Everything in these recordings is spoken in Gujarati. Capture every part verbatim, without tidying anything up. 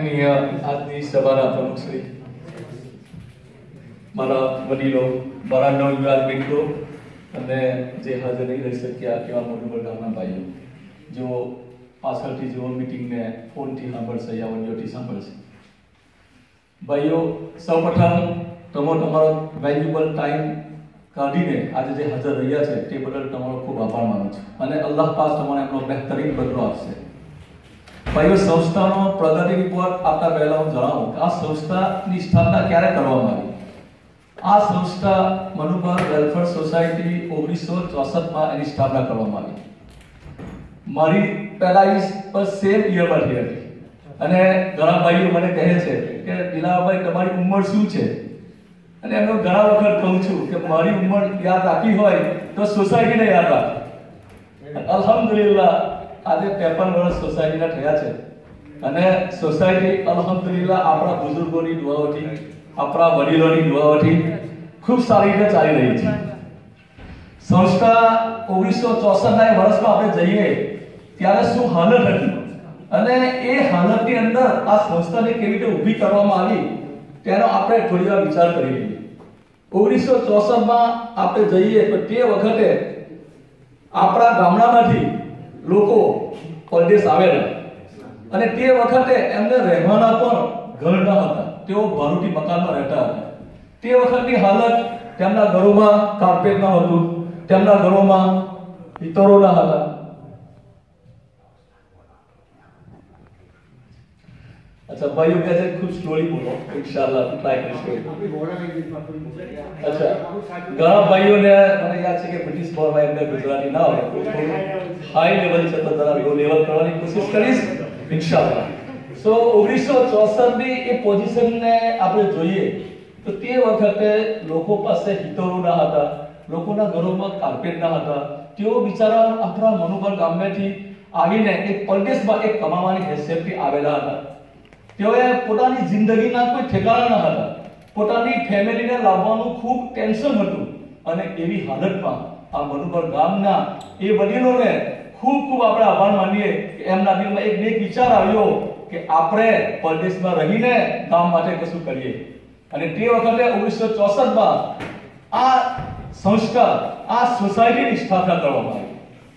આદરણીય આજની સભાના પ્રમુખ શ્રી, મારા વડીલો, મારા નવયુવાન મિત્રો અને જે હાજર નહીં રહી શક્યા એવા મનુબર ગામના ભાઈઓ, જેઓ પાછળથી જેઓ મીટિંગને ફોનથી સાંભળશે યા ઓડિયોથી સાંભળશે. ભાઈઓ, સૌપ્રથમ તમે તમારો વેલ્યુબલ ટાઈમ કાઢીને આજે જે હાજર રહ્યા છે તે બદલ તમારો ખૂબ આભાર માનું છું અને અલ્લાહ પાક તમને એમનો બહેતરીન બદલો આપશે. ભાઈઓ, સંસ્થાનો પ્રગતિ રિપોર્ટ આપતા પહેલા હું જણાવું કે આ સંસ્થાની સ્થાપના ક્યારે કરવામાં આવી. આ સંસ્થા મનુબર વેલફેર સોસાયટી ઓગણીસો ચોસઠ માં એની સ્થાપના કરવામાં આવી. મારી પેદાઈશ પર સેમ યરમાં થઈ હતી અને ઘણા ભાઈઓ મને કહે છે કે દિલાભાઈ તમારી ઉંમર શું છે, અને એમનો ઘણા વખત કહું છું કે મારી ઉંમર યાદ રાખી હોય તો સોસાયટીને યાદ રાખે. અલ્હમ્દુલિલ્લાહ આજે ત્રેપન વર્ષ સોસાયટીના થયા છે અને સોસાયટી અલ્હમ્દુલિલ્લાહ આપણા બુઝુર્ગોની દુઆઓથી, આપણા વડીલોની દુઆઓથી ખૂબ સારી રીતે ચાલી રહી છે. સંસ્થા ઓગણીસો ચોસઠ ના વર્ષમાં આપણે જઈએ ત્યારે શું હાલત હતી અને એ હાલતની અંદર આ સંસ્થાને કેવી રીતે ઊભી કરવામાં આવી તેનો આપણે થોડી વાર વિચાર કરી લઈએ. ઓગણીસો ચોસઠ માં આપણે જઈએ તો તે વખતે આપણા ગામડામાંથી લોકો પરદેશ આવેલા અને તે વખતે એમને રહેવાના પણ ઘર ન હતા. તેઓ ભાડુતી મકાનમાં રહેતા હતા. તે વખતની હાલત, તેમના ઘરોમાં કાર્પેટ ન હતું, તેમના ઘરોમાં હીટરો ન હતા. अच्छा भाइयों कैसे कुछ स्टोरी बोलो इंशाल्लाह ट्राई करेंगे. अच्छा, ઘણા ભાઈઓને મને યાદ છે કે બ્રિટિશ બોર્ડમાં એમને ગુજરાતી ના આવે તો હાઈ લેવલ છે તો જરા લો લેવલ કરવાની કોશિશ કરીશ ઇન્શાલ્લાહ. સો ઓગણીસો ચોસઠ ની એ પોઝિશનને આપણે જોઈએ તો તે વખતે લોકો પાસે હીટરો ના હતા, લોકોના ઘરોમાં કાર્પેટ ના હતા. તેઓ બિચારા આપણા મનુબર ગામમાંથી આવીને એક પરદેશમાં એક કમાવાની હેસિયતથી આવેલા હતા. તેઓએ પોતાની જિંદગીના કોઈ ઠેકાણા ન હતા, પોતાની ફેમિલીને લાવવાનું ખૂબ ટેન્શન હતું અને એવી હાલતમાં આ મનુબર ગામના એ વડીલોને ખૂબ ખૂબ આપણે આભાર માનીએ કે એમના દિલમાં એક નેક વિચાર આવ્યો કે આપણે પરદેશમાં રહીને ગામ માટે કશું કરીએ. અને તે વખતે ઓગણીસો ચોસઠ માં આ સંસ્થા, આ સોસાયટીની સ્થાપના કરવામાં આવી.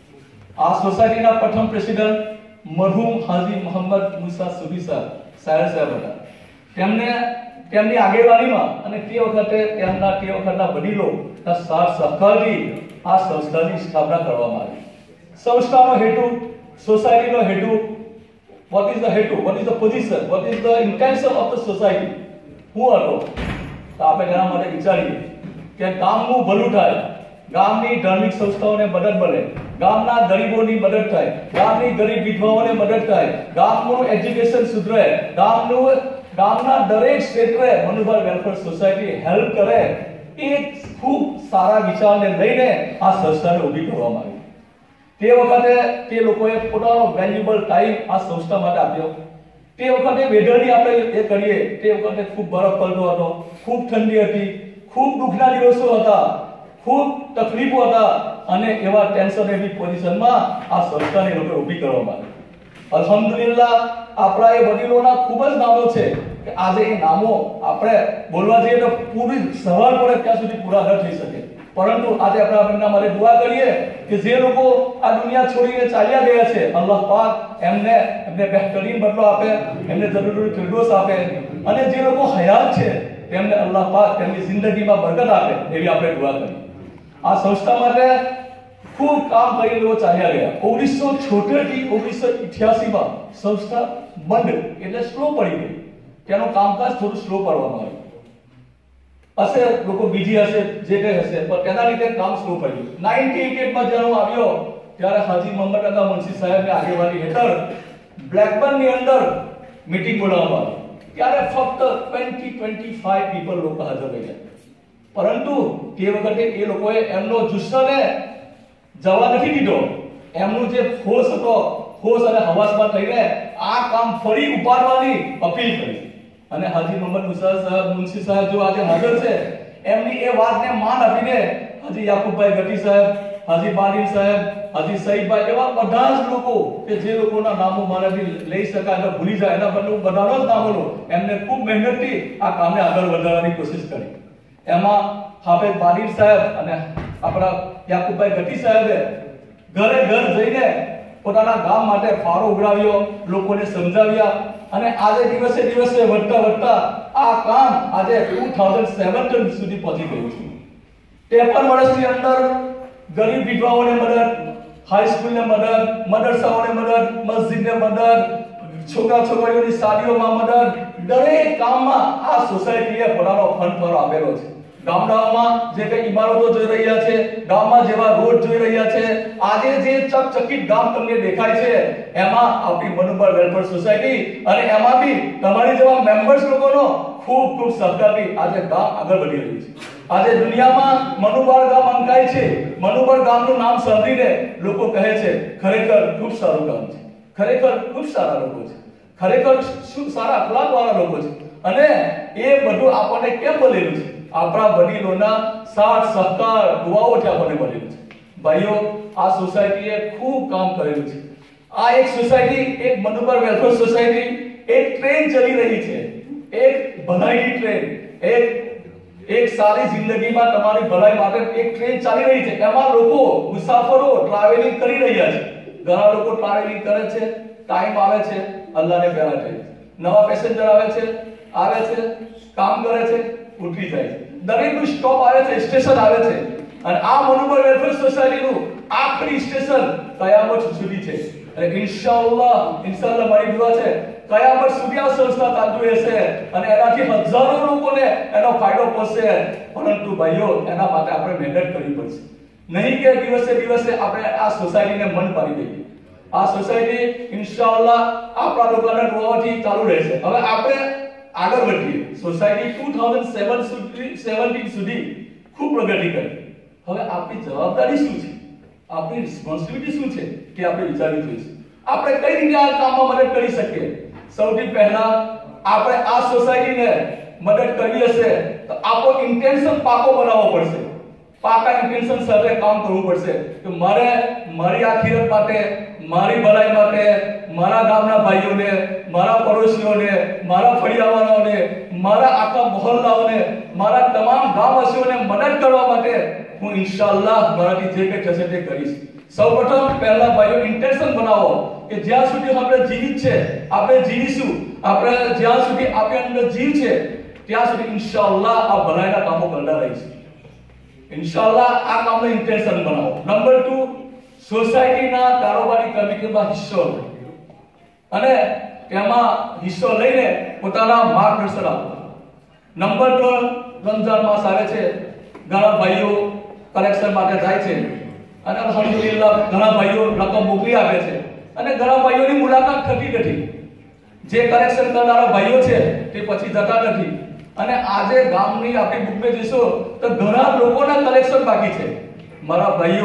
આ સોસાયટીના પ્રથમ પ્રેસિડેન્ટ મરહુમ હાજી મોહમ્મદ મુસા સુફી સાહેબ હતા. તેમને તેમની આગેવાનીમાં અને તે વખતે તેમના તે વખતના વડીલોના સાથ સહકારથી આ સંસ્થાની સ્થાપના કરવામાં આવી. સંસ્થાનો હેતુ, સોસાયટીનો હેતુ, what is the હેતુ, what is the position, what is the intention of the society, શું હતો તો આપણે તેના માટે વિચારીએ કે ગામનું ભલું થાય, ગામની ધાર્મિક સંસ્થાઓને મદદ મળે, ગામના ગરીબોની મદદ થાય, ગામની ગરીબ વિધવાઓને મદદ થાય, ગામનું એજ્યુકેશન સુધરે, ગામનું ગામના દરેક ક્ષેત્રે મનુબર વેલફેર સોસાયટી હેલ્પ કરે. એ ખૂબ સારા વિચારને લઈને આ સંસ્થાને ઊભી કરવામાં આવી. તે વખતે તે લોકોએ પોતાનો વેલ્યુબલ ટાઈમ આ સંસ્થા માટે આપ્યો. તે વખતે વેધરની આપણે એ કરીએ તે વખતે ખૂબ બરફ પડતો હતો, ખૂબ ઠંડી હતી, ખૂબ દુઃખના દિવસો હતા, ખૂબ તકલીફો હતા અને એવા ટેન્શન એવી પોઝિશનમાં આ સંસ્થાને લોકો ઊભી કરવામાં આવી. અલ્હમ્દુલિલ્લાહ આપણા એ વડીલોના ખૂબ જ નામો છે કે આજે એ નામો આપણે બોલવા જઈએ તો પૂરી સવાર પડે ત્યાં સુધી પૂરા ન થઈ શકે, પરંતુ આજે આપણે એમના માટે દુઆ કરીએ કે જે લોકો આ દુનિયા છોડીને ચાલ્યા ગયા છે, અલ્લાહ પાક એમને એમને બહેતરીન બદલો આપે, એમને જરૂરી ફિરદોસ આપે અને જે લોકો હયાત છે તેમને અલ્લાહ પાક તેમની જિંદગીમાં બરકત આપે એવી આપણે દુઆ કરીએ. આ સંસ્થા માટે ખૂબ કામ કરી લોકો ચાલ્યા ગયા. ઓગણીસો છોતેર થી ઓગણીસો અઠ્યાસી માં સંસ્થા બંધ એટલે સ્લો પડી ગઈ. તેનું કામકાજ થોડું સ્લો પડવાનું આવ્યું હશે, લોકો બીજી હશે, જે કંઈ હશે, પણ તેના લીધે કામ સ્લો પડ્યું. નાઇન્ટી એઇટી માં જ્યારે હું આવ્યો ત્યારે હાજી મોહમ્મદ અગા મુનશી સાહેબની આગેવાની હેઠળ બ્લેકબર્નની અંદર મીટિંગ બોલાવવામાં આવી. ત્યારે ફક્ત વીસ પચીસ પીપલ લોકો હાજર રહ્યા, પરંતુ તે વખતે એ લોકોએ એમનો જુસ્સાને જવા નથી દીધો. એમનું જે ફોર્સ હતો, ફોર્સ અને હવાસમાં થઈને આ કામ ફરી ઉપાડવાની અપીલ કરી અને હાજી મોહમ્મદ મુસા સાહેબ, મુનશી સાહેબ જો આજે હાજર છે, એમની એ વાતને માન આપીને હાજી યાકુબભાઈ ગટી સાહેબ, હાજી બાદીન સાહેબ, હાજી સઈદભાઈ એવા બધા જ લોકો કે જે લોકોના નામો મારાથી લઈ શકાય અને ભૂલી જાય એના બદલે હું બધાનો જ નામો લઉં. એમને ખૂબ મહેનતથી આ કામને આગળ વધારવાની કોશિશ કરી. એમાં હાફેઝ બાદીર સાહેબ અને આપણા યાકુબભાઈ ગટી સાહેબે ઘરે ઘર જઈને પોતાના ગામ માટે ફાળો ઉઘરાવ્યો, લોકોને સમજાવ્યા અને આજે દિવસે દિવસે વધતા વધતા આ કામ આજે ટુ થાઉઝન્ડ સેવન્ટીન સુધી પહોંચી ગયું છે. ત્રેપન વર્ષની અંદર ગરીબ વિધવાઓને મદદ, હાઈસ્કૂલને મદદ, મદરસાઓને મદદ, મસ્જિદને મદદ, છોકરા છોકરીઓની શાદીઓમાં મદદ, દરેક કામમાં આ સોસાયટીએ પોતાનો ફંડ પર આપેલો છે. ગામડાઓમાં જે કઈ ઇમારતો જોઈ રહ્યા છે, ગામમાં જેવા રોડ જોઈ રહ્યા છે, આજે જે ચકચકિત ગામ તમને દેખાય છે એમાં આપણી મનુબર વેલફેર સોસાયટી અને એમાં બી તમારી જેવા મેમ્બર્સ લોકોનો ખૂબ ખૂબ સહકારથી આજે ગામ આગળ વધી રહ્યું છે. આજે દુનિયામાં મનુબર ગામ અંકાય છે. મનુબર ગામનું નામ સાંભળીને લોકો કહે છે ખરેખર ખૂબ સારું ગામ છે, ખરેખર ખૂબ સારા લોકો છે, ખરેખર શું સારા અખલાક વાળા લોકો છે. અને એ બધું આપણને કેમ મળેલું છે? આપણા વડીલોના સાથ સહકાર દુઆઓથી આપણને મળેલું છે. ભાઈઓ, આ સોસાયટીએ ખૂબ કામ કરેલું છે. આ એક સોસાયટી, એક મનુબર વેલફેર સોસાયટી, એક ટ્રેન ચલી રહી છે, એક ભલાઈની ટ્રેન, એક એક સારી જિંદગીમાં તમારી ભલાઈ માટે એક ટ્રેન ચાલી રહી છે. એમાં લોકો મુસાફરો ટ્રાવેલિંગ કરી રહ્યા છે. ઘણા લોકો ટ્રાવેલિંગ કરે છે, ટાઈમ આવે છે, અલ્લાહને પ્યારા થાય છે, નવા પેસેન્જર આવે છે, આવે છે, કામ કરે છે, ઉઠી જાય છે. દરેકનું સ્ટોપ આવે છે, સ્ટેશન આવે છે. અને આ મનુબર વેલફેર સોસાયટીનું આખરી સ્ટેશન કયામત સુધી છે. અને ઇન્શાઅલ્લાહ ઇન્શાઅલ્લાહ મારી દુઆ છે કયામત સુધી આ સંસ્થા ચાલતી રહેશે અને એનાથી હજારો લોકોને એનો ફાયદો પહોંચશે. પરંતુ ભાઈઓ, એના માટે આપણે મહેનત કરવી પડશે. નહીં કે દિવસે દિવસે આપણે આ સોસાયટીને મન પાડી દઈએ. આ સોસાયટી ઇન્શાઅલ્લાહ આપણા લોકોના દુઆઓથી ચાલુ રહેશે. હવે આપણે આગળ વધીએ. સોસાયટી ટુ થાઉઝન્ડ સેવન સુધી સેવન્ટીન સુધી ખૂબ પ્રગતિ કરી. હવે આપણી જવાબદારી શું છે? આપણી રિસ્પોન્સિબિલિટી શું છે કે આપણે વિચારવું જોઈએ. આપણે કઈ રીતે આ કામમાં મદદ કરી શકીએ? સૌથી પહેલા આપણે આ સોસાયટીને મદદ કરવી હશે તો આપણો ઇન્ટેન્શન પાકો બનાવવો પડશે. પાકા ઇન્ટેન્શન સાથે કામ કરવું પડશે કે મારે મારી આખિરત માટે, મારી ભલાઈ માટે, મારા ગામના ભાઈઓને, મારા પડોશીઓને, મારા ફળિયાવાળાઓને, મારા આખા મહોલ્લાઓને, મારા તમામ ગામવાસીઓને મદદ કરવા માટે હું ઇન્શાઅલ્લાહ મારાથી જે કંઈ થશે તે કરીશ. સૌપ્રથમ પહેલા ભાઈઓ ઇન્ટેન્શન બનાવો કે જ્યાં સુધી આપણે જીવિત છે આપણે જીવીશું. આપણે જ્યાં સુધી આપણી અંદર જીવ છે ત્યાં સુધી ઇન્શાઅલ્લાહ આ ભલાઈના કામો કરતા રહીશું. ઇન્શાઅલ્લાહ આ કામનો ઇન્ટેન્શન બનાવો. નંબર ટુ, સોસાયટીના કારોબારી કમિટીમાં હિસ્સો લો અને તેમાં હિસ્સો લઈને પોતાના માર્ગદર્શન આપો. નંબર ત્રણ, રમઝાન માસ આવે છે, ઘણા ભાઈઓ કલેક્શન માટે જાય છે અને અલ્હમ્દુલિલ્લાહ ઘણા ભાઈઓ રકમ મોકલી આપે છે અને ઘણા ભાઈઓની મુલાકાત થતી નથી. જે કલેક્શન કરનારા ભાઈઓ છે તે પછી જતા નથી. અને આજે ગામની આપણી બુકમાં જશો તો ઘણા લોકોના કલેક્શન બાકી છે. મારા ભાઈઓ,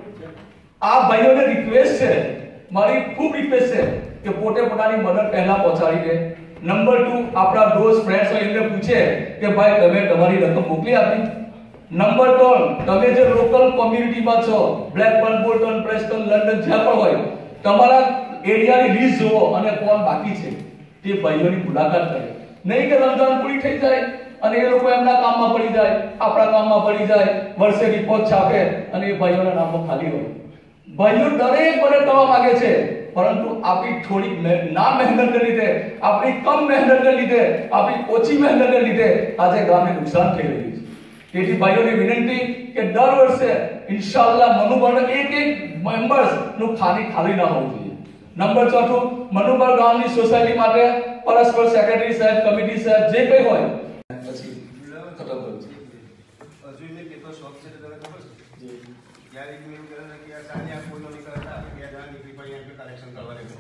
આ ભાઈઓને રિક્વેસ્ટ છે, મારી ખૂબ રિક્વેસ્ટ છે કે પોતે પોતાની મદદ પહેલા પહોંચાડી દે. નંબર ટુ, આપણા દોસ્ત ફ્રેન્ડ્સ હોય એમને પૂછે કે ભાઈ તમે તમારી રકમ મોકલી આપી. નંબર ત્રણ, તમે જે લોકલ કોમ્યુનિટીમાં છો, બ્લેકબર્ન, બોલ્ટન, પ્રેસ્ટન, લંડન, જ્યાં પણ હોય, તમારા એરિયાની લિસ્ટ જુઓ અને કોણ બાકી છે તે ભાઈઓની મુલાકાત કરે. નહીં કે રમઝાન પૂરી થઈ જાય અને એ લોકો એમના કામમાં પડી જાય, આપણા કામમાં પડી જાય, વર્ષે રિપોર્ટ છાપે અને એ ભાઈઓના નામો ખાલી હોય. ભાઈઓ દરેક મદદ કરવા માંગે છે, પરંતુ આપણી થોડી ના મહેનતને લીધે, આપણી કમ મહેનતને લીધે, આપણી ઓછી મહેનતને લીધે આજે ગામને નુકસાન થઈ રહ્યું છે. તેથી ભાઈઓને વિનંતી કે દર વર્ષે ઇન્શાઅલ્લાહ મનુબરના એક એક મેમ્બર્સ નું ખાલી ખાલી ના હોવું જોઈએ. નંબર ચોથું, મનુબર ગામની સોસાયટી માટે પરસ્પર સેક્રેટરી સાહેબ, કમિટી સાહેબ જે કંઈ હોય પછી ખતમ કરું છું. હજુ મેં કેટલો શોખ છે તમને ખબર છે? જી. જ્યારે મેં એવું કર્યું કે આ સાંજે આ ફોટો નીકળતા કે આ નીકળી પડી એમ કલેક્શન કરવા લેવું.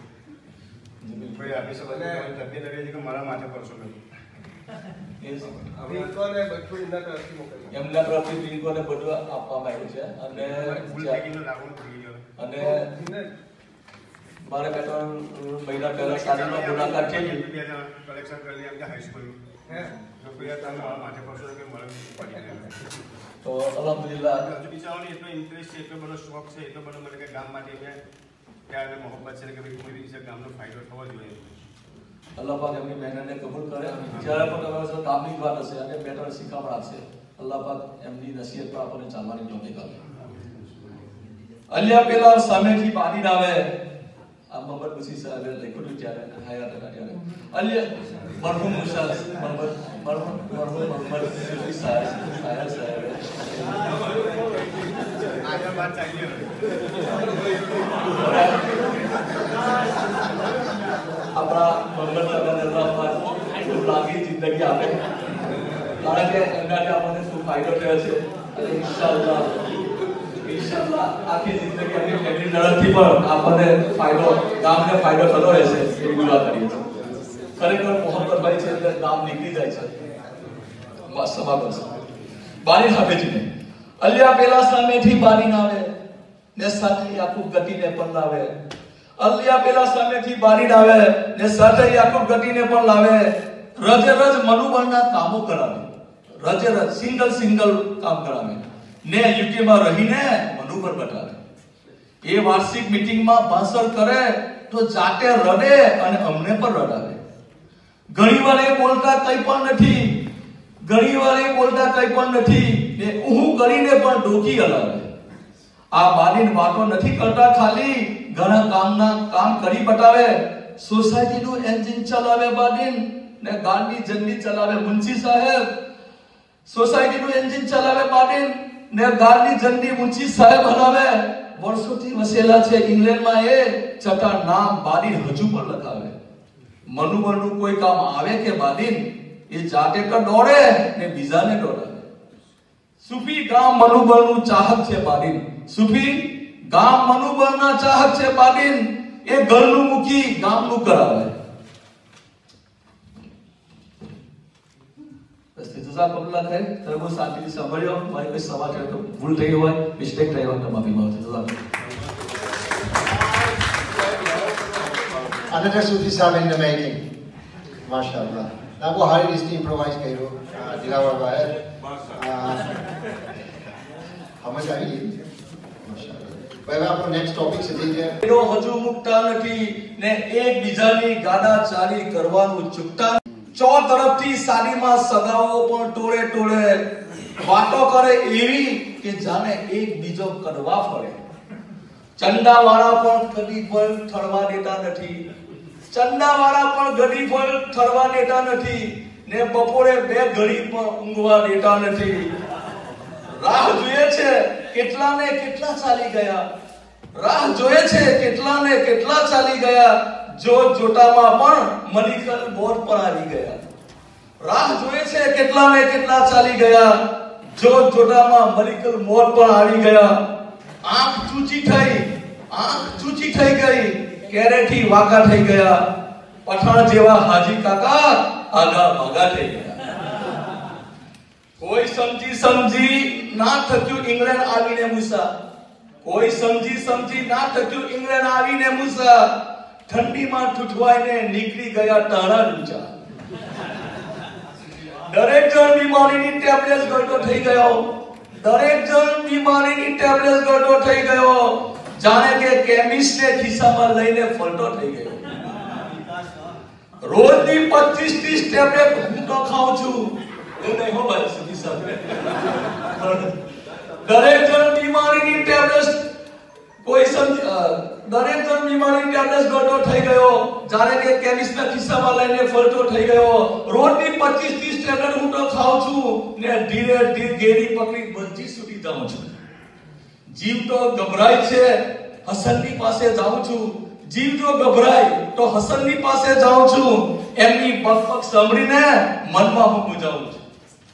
ભાઈ આપી શકો અને તબિયત લગે છે કે મારા માથે પરસો નથી. એમના તરફથી પિંકોને બધું આપવામાં આવ્યું છે અને અને મારે બે ત્રણ મહિના પહેલા સાડીમાં મુલાકાત થઈ કલેક્શન કરી લે કે હાઈસ્કૂલ હે તો કોઈ તમે માથે પડશો કે મળે પડી તો અલ્હમ્દુલિલ્લાહ હજુ બિચારાને એટલો ઇન્ટરેસ્ટ છે, એટલો બધો શોખ છે, એટલો બધો મને કે ગામ માટે મેં ત્યારે મોહબ્બત છે કે ભાઈ કોઈ રીતે ગામનો ફાયદો થવો જોઈએ. અલ્લાહ પાક એમની મહેનતને કબૂલ કરે. જ્યારે પણ તમારા સાથે કામની વાત હશે અને બે ત્રણ શીખામણ આપશે, અલ્લાહ પાક એમની નસીહત પર આપણને ચાલવાની તોફીક આપે. અલ્યા પેલા સામેથી પાણી આવે આ મોહમ્મદ મુસી સાહેબે લખ્યું ત્યારે હયાત હતા ત્યારે અલ્યા મરહુમ મુસા મોહમ્મદ મરહુમ મરહુમ મોહમ્મદ સુફી સાહેબ સાહેબ સાહેબ આગળ વાત ચાલી આપણા મોહમ્મદ સાહેબને અલ્લાહ પાક લાંબી જિંદગી આપે, કારણ કે એમનાથી આપણને શું ફાયદો થયો છે અને ઇન્શાઅલ્લાહ ઇન્શાઅલ્લાહ આખી જિંદગી આપણી ફેમિલી તરફથી પણ આપણને ફાયદો, ગામને ફાયદો થતો રહેશે એવી દુઆ કરીએ છીએ. ખરેખર મોહમ્મદભાઈ છે એટલે નામ નીકળી જાય છે. બસ સમા બસ બારી હાફેજીને અલ્યા પેલા સામેથી બારી ના આવે ને સાથે યાકૂબ ગતિને પણ લાવે. અલ્યા પેલા સામેથી બારી ના આવે ને સાથે યાકૂબ ગતિને પણ લાવે. રજે રજ મનુબળના કામો કરાવે, રજે રજ સિંગલ સિંગલ કામ કરાવે ને યુકેમાં રહીને મનુબર બતાવે. એ વાર્ષિક મીટિંગમાં ભાષણ કરે તો જાતે રડે અને અમને પણ રડાવે. ઘણી વાર એ બોલતા કંઈ પણ નથી, ઘણી વાર એ બોલતા કંઈ પણ નથી ને ઉહુ કરીને પણ ડોકી હલાવે. આ બાની વાતો નથી કરતા, ખાલી ઘણા કામના કામ કરી બતાવે. સોસાયટીનું એન્જિન ચલાવે બાદીન ને ગાડી જલ્દી ચલાવે મુંશી સાહેબ. સોસાયટીનું એન્જિન ચલાવે બાદીન ને ગાડી જલ્દી મુંશી સાહેબ હલાવે. વર્ષોથી વસેલા છે ઇંગ્લેન્ડમાં, એ છતાં નામ બાદીન હજુ પણ લખાવે. મનુબળનું કોઈ કામ આવે કે બાદીન એ જાતે તો દોડે ને બીજાને દોડાવે. સુફી ગામ મનુબળનું ચાહક છે બાદીન, સુફી ગામ મનુબળના ચાહક છે બાદીન. એ ઘરનું મૂકી ગામનું કરાવે. જઝાકલ્લાહ ખૈર. તમે બહુ શાંતિથી સાંભળ્યો. મારી કોઈ સવાલ છે તો ભૂલ થઈ હોય, મિસ્ટેક થઈ હોય તો માફી માંગુ છું. Another Sufi Saheb in the making. MashaAllah. Now, how hard it is to improvise, Cairo. Dilawar Baher. How much are you? MashaAllah. હવે આપણો નેક્સ્ટ ટોપિક છે જે એનો હજુ મુકતા નથી ને એકબીજાની ગાડા ચાલી કરવાનું ચૂકતા. ચો તરફથી સાડીમાં સગાઓ પણ ટોળે ટોળે વાતો કરે એવી કે જાણે એક બીજો કડવા ફળે. ચંદાવાળા પણ કદી પણ ઠરવા દેતા નથી, ચંદાવાળા પણ ગડી પણ ઠરવા દેતા નથી ને બપોરે બે ઘડી પણ ઊંઘવા દેતા નથી. રાહ જોઈએ છે કેટલા ને કેટલા ચાલી ગયા, રાહ જોઈએ છે કેટલા ને કેટલા ચાલી ગયા. જો જોટામાં પણ મલિકલ મોર પર આવી ગયા. રાહ જોઈએ છે કેટલા ને કેટલા ચાલી ગયા. જો જોટામાં મલિકલ મોર પર આવી ગયા. આંખ ચૂચી થઈ, આંખ ચૂચી થઈ ગઈ, કેરેથી વાકા થઈ ગયા. પઠાણ જેવા હાજી કાકા આગા ભાગા થઈ ગયા. કોઈ સમજી સમજી ના થક્યું ઇંગ્લેન્ડ આવીને મૂસા, કોઈ સમજી સમજી ના થક્યું ઇંગ્લેન્ડ આવીને મૂસા. ઠંડીમાં ઠૂઠવાઈને નીકળી ગયા તારા ઊંચા. દરેક જણ બીમારીની ટેબ્લેટ ગળતો થઈ ગયો, દરેક જણ બીમારીની ટેબ્લેટ ગળતો થઈ ગયો. જાણે કે કેમિસ્ટને ખિસ્સામાં લઈને ફરતો થઈ ગયો. રોજની પચીસ ત્રીસ ટેબ્લેટ હું તો ખાઉં છું. એવું નહીં હો ભાઈ સુફી સાહેબ. દરેક જણ બીમારીની ટેબ્લેટ કોઈ સમજ દરેક જણ બીમારીની ટેબ્લેટ ગળતો થઈ ગયો. જાણે કે કેમિસ્ટના ખિસ્સામાં લઈને ફરતો થઈ ગયો. રોજની પચીસ ત્રીસ ટેબ્લેટ હું તો ખાઉં છું ને ધીરે ધીરે ગેરી પકડી બધી સુધી જાઉં છું. જીવ તો ગભરાય છે, હસનની પાસે જાઉં છું. જીવ જો ગભરાય તો હસનની પાસે જાઉં છું. એમની બકબક સાંભળીને મનમાં હું મૂંઝાઉં છું.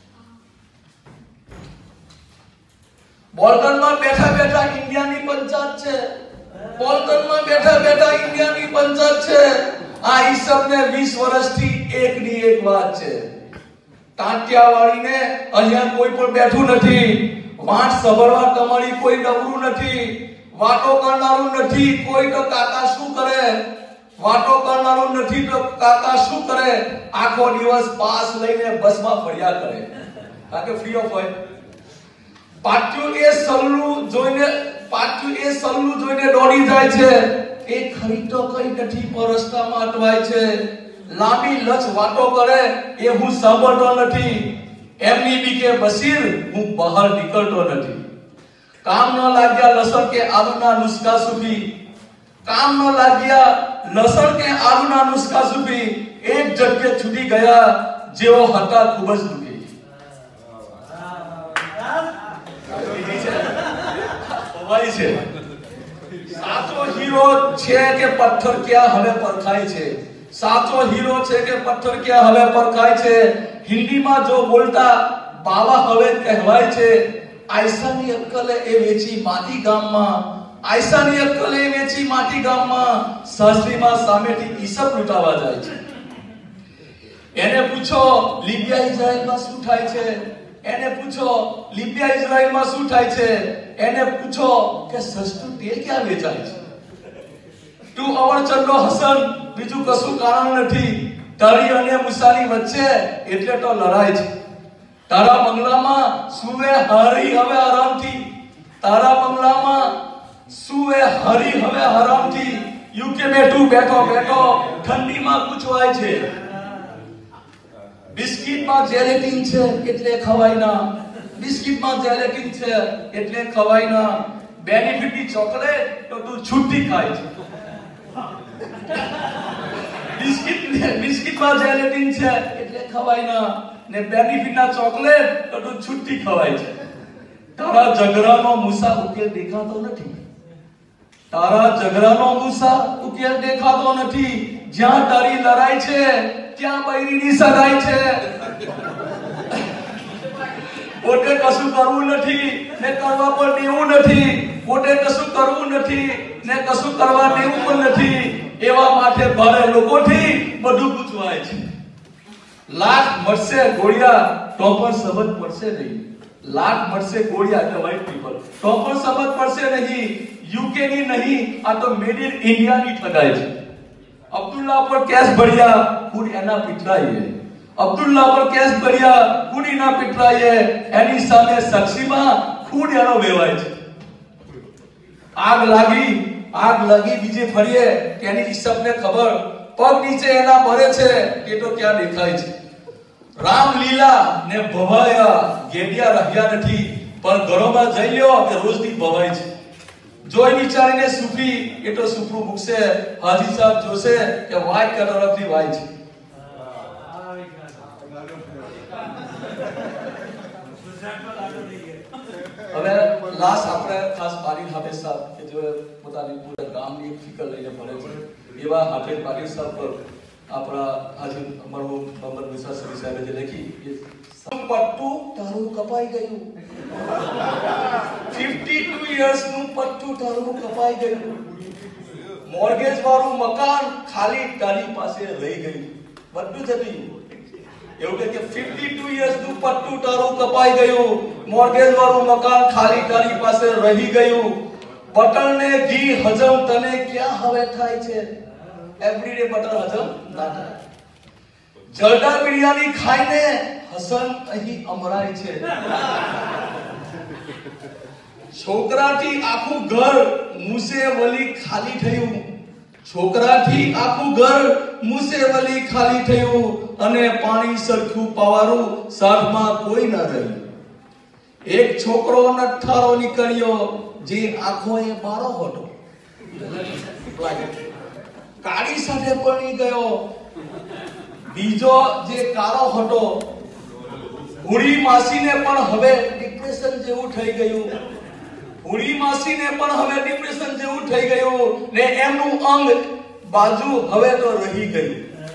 બોલ્ટનમાં બેઠા બેઠા ઇન્ડિયાની પંચાયત છે, બોલ્ટનમાં બેઠા બેઠા ઇન્ડિયાની પંચાયત છે. આ હિસાબને વીસ વર્ષથી એકની એક વાત છે. ટાંટિયા વાળીને અહીંયા કોઈ પણ બેઠું નથી. વાંટ સભરવા તમારી કોઈ ડબરું નથી. વાતો કરનારું નથી, કોઈ તો કાકા શું કરે, વાતો કરનારું નથી તો કાકા શું કરે, આખો દિવસ પાસ લઈને બસમાં ફર્યા કરે, કાકે ફ્રી ઓફ હોય. પાટ્યું એ સલ્લું જોઈને પાટ્યું એ સલ્લું જોઈને દોડી જાય છે, એ ખરી તો કઈ નથી પણ રસ્તામાં અટવાય છે. લાંબી લચ વાતો કરે એ હું સાંભળતો નથી, એમની બીકે બસીર હું બહાર નીકળતો નથી. કામ ન લાગ્યા લસણ કે આલુના નુસ્ખા સુફી, કામ ન લાગ્યા લસણ કે આલુના નુસ્ખા સુફી, એક ઝટકે છૂટી ગયા જેવો હતા ખૂબ જ દુખી. છે સાચો હીરો છે કે પથ્થર ક્યાં હવે પરખાય છે, સાચો હીરો છે કે પથ્થર ક્યાં હવે પરખાય છે. હિન્દીમાં જો બોલતા બાવા હવે કહેવાય છે, આયસાની અક્કલે એ વેચી માટી ગામમાં, આયસાની અક્કલે એ વેચી માટી ગામમાં, સાસરીમાં સામેથી ઈસબ લૂંટાવા જાય છે. એને પૂછો લિબિયા ઇઝરાયલમાં શું થાય છે, એને પૂછો લિબિયા ઇઝરાયલમાં શું થાય છે, એને પૂછો કે સસ્તું તેલ ક્યાં વેચાય છે. તું અવરચંદો હસન બીજું કશું કારણ નથી, તારી અને મુસાની વચ્ચે એટલે તો લડાઈ છે. તારા બંગલામાં સુવે હરી હવે આરામથી, તારા બંગલામાં સુવે હરી હવે આરામથી, યુકે में તું બેઠો બેઠો ઠંડીમાં પૂછવાય છે. બિસ્કિટમાં જેલેટિન છે એટલે ખવાય ના, બિસ્કિટમાં જેલેટિન છે એટલે ખવાય ના. બેનિફિટની ચોકલેટ તો તું છૂટી ખાય છે. બિસ્કિટ બિસ્કિટમાં જેલેટિન છે એટલે ખવાય ના, ને બેનિફિટના ચોકલેટ તો તું છૂટી ખવાય છે. તારા ઝઘરાનો મુસા ઉકેલ દેખાતો નથી, તારા ઝઘરાનો મુસા ઉકેલ દેખાતો નથી. જ્યાં તારી લડાઈ છે ત્યાં બૈરીની સગાઈ છે. પોતે કશું કરવું નથી ને કરવા પર દેવું નથી, પોતે કશું કરવું નથી ને કશું કરવા દેવું પણ નથી, એવા માટે ભારે લોકોથી બધું પૂછવાય છે. લાખ મળશે ગોળિયા તો પણ સમજ પડશે નહીં, લાખ મળશે ગોળિયા એટલે વ્હાઈટ પીપલ તો પણ સમજ પડશે નહીં. યુકે ની નહીં, આ તો મેડ ઇન ઇન્ડિયા ની ઠગાઈ છે. અબ્દુલ્લા પર કેસ ભર્યા ખુદ એના પિતરાઈએ, અબ્દુલ્લા પર કેસ ભર્યા ખુદ એના પિતરાઈએ, એની સામે સાક્ષીમાં ખુદ એનો વેવાય છે. આગ લાગી આગ લાગી બીજે ફરીએ તેની ઈસબને ખબર, પગ નીચે એના મરે છે એ તો ક્યાં દેખાય છે. રામલીલા ને ભવાયા ગેડિયા રહ્યા નથી, પણ ઘરોમાં જઈ લ્યો કે રોજની ભવાય છે. જોઈ વિચારીને સુફી એ તો સુફરું મૂકશે, હાજી સાહેબ જોશે કે વાય કરોડથી વાય છે. હવે લાસ્ટ આપણે ખાસ પાટીલ હાફેજ સાહેબ કે જો પોતાની પૂરા ગામની એક ફિકર લઈને ભણે છે, એવા હાફેજ પાટીલ સાહેબ પર આપણા હાજી મરહુમ મોહમ્મદ મુસા સુફી સાહેબે જે લખી, પટ્ટું તારું કપાઈ ગયું, બાવન યર્સ નું પટ્ટું તારું કપાઈ ગયું, મોર્ગેજ વાળું મકાન ખાલી તારી પાસે રહી ગયું, બધું જતું. એવું કે બાવન યર્સ નું પટ્ટું તારું કપાઈ ગયું, મોર્ગેજ વાળું મકાન ખાલી તારી પાસે રહી ગયું. બટર ને ઘી હજમ તને ક્યાં હવે થાય છે, એવરીડે બટર હજમ ના થાય. જરદા બિરયાની ખાઈને હસન અહીં અમરાય છે. છોકરાથી આખું ઘર મુસેવલી ખાલી થયું, છોકરાથી આખું ઘર મુસેવલી ખાલી થયું, અને પાણી સરખું પાવારું સાથમાં કોઈ ન રહ્યું. એક છોકરો નઠારો નીકળ્યો જે આંખોએ બારો હતો, કાળી સાથે પરણી ગયો. બીજો જે કાળો હતો, હુડી માસીને પણ હવે ડિપ્રેશન જેવું થઈ ગયું, હુડી માસીને પણ હવે ડિપ્રેશન જેવું થઈ ગયું, ને એમનું અંગ બાજુ હવે તો રહી ગયું.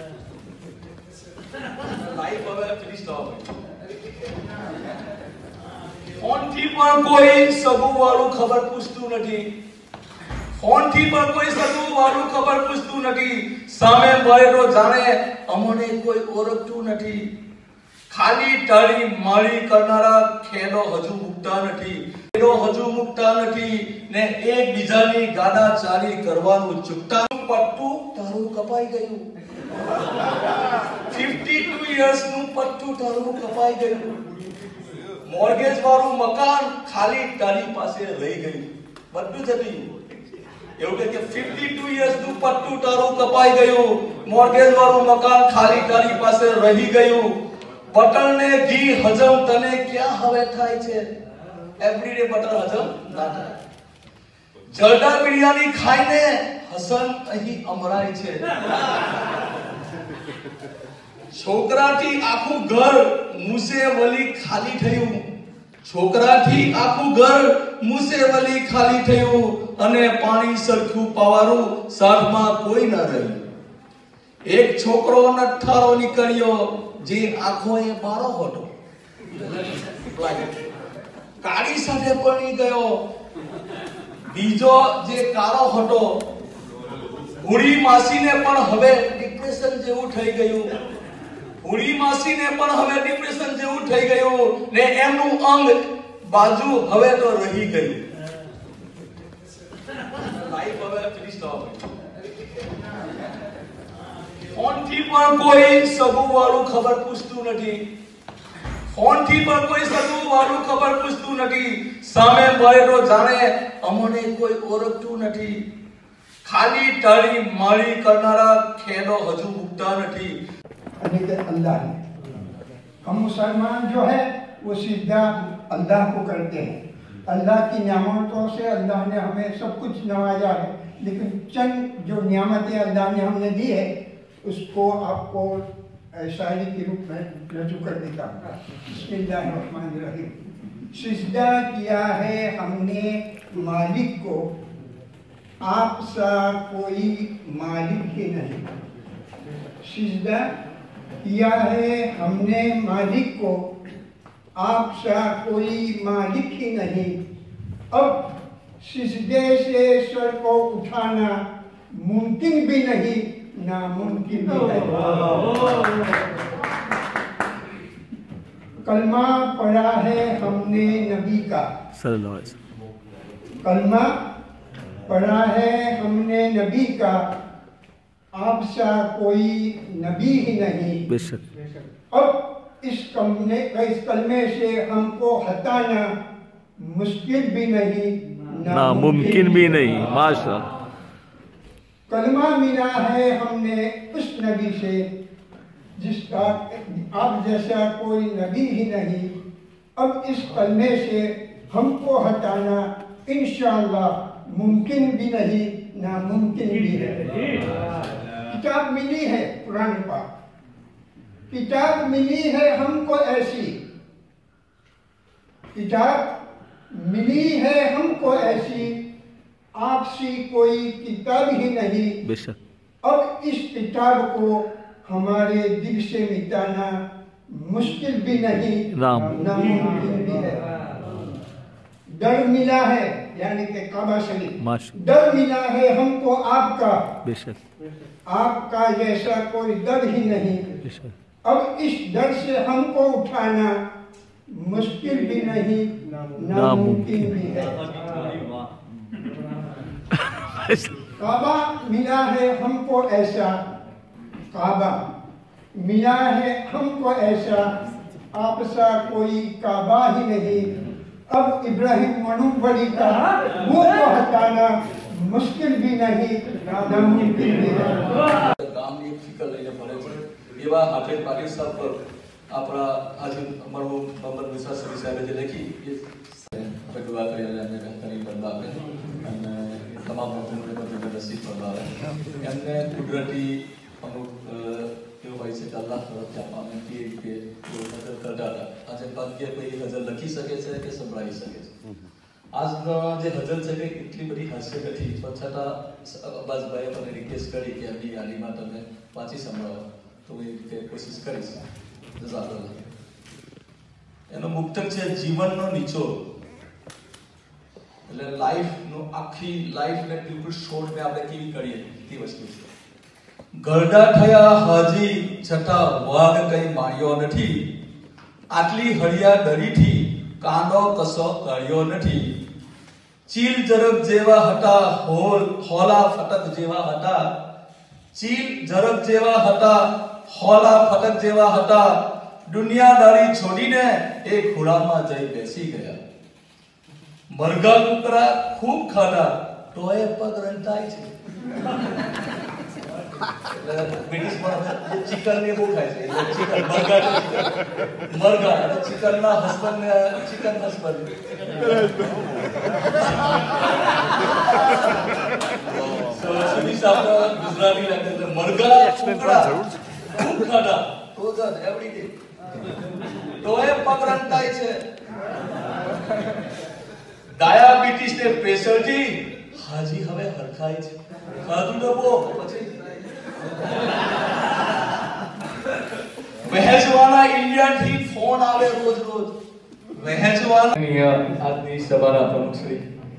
લાઈફ હવે ફિનિશ થવા પડી. ફોન થી પણ કોઈ સગું વાળું ખબર પૂછતું નથી, ફોન થી પણ કોઈ સગું વાળું ખબર પૂછતું નથી. સામે મળે તો જાણે અમને કોઈ ઓળખતું નથી. ખાલી ટાળી માળી કરનારા ખેડો હજુ મુકતા નથી. હજુ મુકતા નથી ને એકબીજાની ગાડા ચાલી કરવાનું ચૂકતા પટ્ટું તારું કપાઈ ગયું fifty-two years નું પટ્ટું તારું કપાઈ ગયું મોર્ગેજ વાળું મકાન ખાલી તારી પાસે રહી ગયું બધું જતું એવું કે fifty-two years નું પટ્ટું તારું કપાઈ ગયું મોર્ગેજ વાળું મકાન ખાલી તારી પાસે રહી ગયું બટર ને ઘી હજમ તને ક્યાં હવે થાય છે એવરીડે બટર હજમ ના થાય જરદા બિરયાની ખાઈને હસન અહીં અમરાય છે છોકરાથી આખું ઘર મુસેવલી ખાલી થયું છોકરાથી આખું ઘર મુસેવલી ખાલી થયું અને પાણી સરખું પાવાનું સાથમાં કોઈ ન રહ્યું એક છોકરો નઠારો નીકળ્યો જે આંખોએ બારો હતો કાળી સાથે પરણી ગયો બીજો જે કાળો હતો હુડી માસીને પણ હવે ડિપ્રેશન જેવું થઈ ગયું હુડી માસીને પણ હવે ડિપ્રેશન જેવું થઈ ગયું ને એમનું અંગ બાજુ હવે તો રહી ગયું લાઈફ હવે ફિનિશ થવા ફોન થી પણ કોઈ સગું વાળું ખબર પૂછતું નથી ફોન થી પણ કોઈ સગું વાળું ખબર પૂછતું નથી સામે મળે તો જાણે અમને કોઈ ઓળખતું નથી ખાલી તાળી માળી કરનારા ખેડો હજુ મુકતા નથી अल्लाह है हम मुसलमान जो है वो सीधा अल्लाह को करते हैं अल्लाह की नियामतों से अल्लाह ने हमें सब कुछ नवाजा है लेकिन चंद जो नियामतें अल्लाह ने हमने दी है उसको आपको शायरी के रूप में रजू कर देता हूँ बिस्मिल्लाहिर्रहमानिर्रहीम सिजदा किया है हमने मालिक को आप सा कोई मालिक ही नहीं सिजदा किया है हमने मालिक को आप सा कोई मालिक ही नहीं अब सिजदे से सर को उठाना मुमकिन भी नहीं नामुमकिन भी नहीं कलमा पढ़ा है हमने नबी का कलमा पढ़ा है हमने नबी का आप सा कोई नबी ही नहीं अब इस कलमे इस कलमे से हमको हटाना मुश्किल भी नहीं नामुमकिन भी नहीं माशा कलमा मिला है हमने उस नबी से जिसका आप जैसा कोई नबी ही नहीं अब इस कलमे से हमको हटाना इंशाअल्लाह मुमकिन भी नहीं नामुमकिन भी है किताब मिली है कुरान पाक किताब मिली है हमको ऐसी किताब मिली है हमको ऐसी आपसी कोई किताब ही नहीं अब इस किताब को हमारे दिल से मिटाना मुश्किल भी नहीं नामुमकिन भी है डर मिला है यानी कि काबा शरीफ डर मिला है हमको आपका आपका जैसा कोई डर ही नहीं अब इस डर से हमको उठाना मुश्किल भी नहीं नामुमकिन भी है काबा मिला है हमको ऐसा काबा मिला है हमको ऐसा आप सा कोई काबा ही नहीं अब इब्राहिम मनुबरी का मुंह को हटाना मुश्किल भी नहीं नामुमकिन भी है ગામની ફિકર લઈને ભરે છે એવા હાફેજ પાટીલ સાહેબ પર આપણા આજે અમારું મોહમ્મદ મુસા સરી સાહેબે જે લખી એ આપણે દુઆ કરી અને એમને ઘણી બદલા આપે અને તમામ લોકોને પણ નસીબ બદલાવે એમને કુદરતી અમુક એવું હોય છે કે અલ્લાહ તરફથી આપણને કે રીતે નજર કરતા હતા આજે ભાગ્ય કોઈ નજર લખી શકે છે કે સંભળાવી શકે છે આજનો જે હજલ છે કે એટલી બધી હાસ્ય નથી પણ છતાં અબ્બાસભાઈએ મને રિક્વેસ્ટ કરી કે આની યાદીમાં તમે વાંચી સંભળાવો તો હું એ રીતે કોશિશ કરીશ જઝાકલ્લાહ એનો મુક્તક છે જીવનનો નિચોડ એટલે લાઈફનો આખી લાઈફને બિલકુલ શોર્ટને આપણે કેવી કરીએ તે વસ્તુ છે ગરડા થયા હાજી છતાં વાઘ કઈ માર્યો નથી આટલી હળિયા દરીથી કાંડો કસો કર્યો નથી. ચીલ ઝરક જેવા હતા, હોલ હોલા ફટક જેવા હતા. ચીલ ઝરક જેવા હતા, હોલા ફટક જેવા હતા. દુનિયાદારી છોડીને એ ખોળામાં જઈ બેસી ગયા. મરઘા કુકરા ખૂબ ખાધા તોય પગ રંટાય છે. બ્રિટિશ માં ચિકન ને બહુ ખાય છે. ચિકન મરઘા મરઘા અને ચિકન ના હસબન્ડ ચિકન હસબન્ડ સો સુની સાહેબ ગુજરાતી લાગે મરઘા કુકરા ખૂબ ખાધા તો જ એવડી ડે તોય પગ રંટાય છે. ડાયાબિટીસ ને પ્રેશર થી હાજી હવે હરખાય છે. ખાધું તો બહુ પછી વહેંચવાના ઇન્ડિયન થી ફોન આવે રોજ રોજ વહેંચવાના. આજની સભાના પ્રમુખ શ્રી,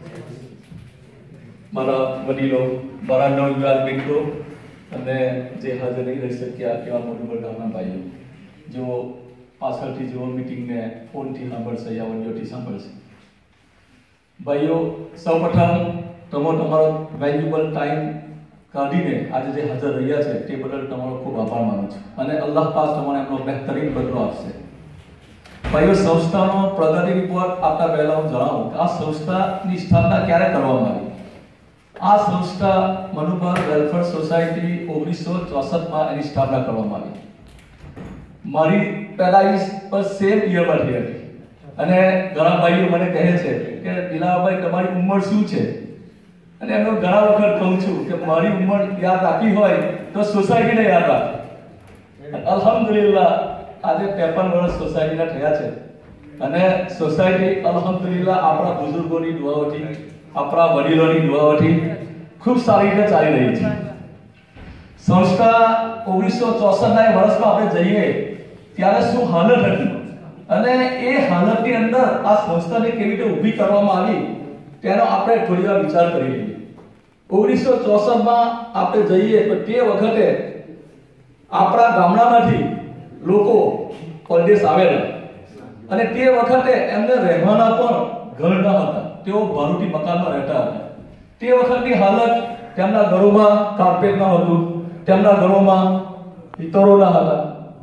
મારા વડીલો, મારા નવયુવાન મિત્રો અને જે હાજર નહીં રહી શક્યા એવા મનુબર ગામના ભાઈઓ, જેઓ પાછળથી જેઓ મીટિંગને ફોનથી સાંભળશે યા ઓડિયોથી સાંભળશે. ભાઈઓ, સૌપ્રથમ તમે તમારો વેલ્યુબલ ટાઈમ કાઢીને આજે જે હાજર રહ્યા છે તે બદલ તમારો ખૂબ આભાર માનું છું અને અલ્લાહ પાક તમને એમનો બહેતરીન બદલો આપશે. ભાઈઓ, સંસ્થાનો પ્રગતિ રિપોર્ટ આપતા પહેલા હું જણાવું કે આ સંસ્થાની સ્થાપના ક્યારે કરવામાં આવી. આ સંસ્થા મનુબર વેલફેર સોસાયટી ઓગણીસો ચોસઠ માં એની સ્થાપના કરવામાં આવી. મારી પેદાઈશ પર સેમ યરમાં થઈ હતી અને ઘણા ભાઈઓ મને કહે છે કે દિલાવરભાઈ તમારી ઉંમર શું છે, અને એમનો ઘણા વખત કહું છું કે મારી ઉંમર યાદ રાખી હોય તો સોસાયટીને યાદ રાખે. અલ્હમ્દુલિલ્લાહ આજે ત્રેપન વર્ષ સોસાયટીના થયા છે અને સોસાયટી અલ્હમ્દુલિલ્લાહ આપણા બુઝુર્ગોની દુઆઓથી, આપણા વડીલોની દુઆઓથી ખૂબ સારી રીતે ચાલી રહી છે. સંસ્થા ઓગણીસો ચોસઠ ના વર્ષમાં આપણે જઈએ ત્યારે શું હાલત હતી અને એ હાલતની અંદર આ સંસ્થાને કેવી રીતે ઊભી કરવામાં આવી તેનો આપણે થોડી વાર વિચાર કરી લઈએ. ઓગણીસો ચોસઠ માં આપણે જઈએ તો તે વખતે આપણા ગામડામાંથી લોકો પરદેશ આવેલા અને તે વખતે એમને રહેવાના પણ ઘર ન હતા. તેઓ ભાડુતી મકાનમાં રહેતા હતા. તે વખતની હાલત, તેમના ઘરોમાં કાર્પેટ ન હતું, તેમના ઘરોમાં હિતરો ન હતા.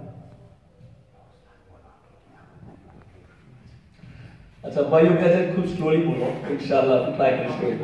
अच्छा भाइयों कैसे खूब स्टोरी बोलो इंशाल्लाह ट्राई करेंगे.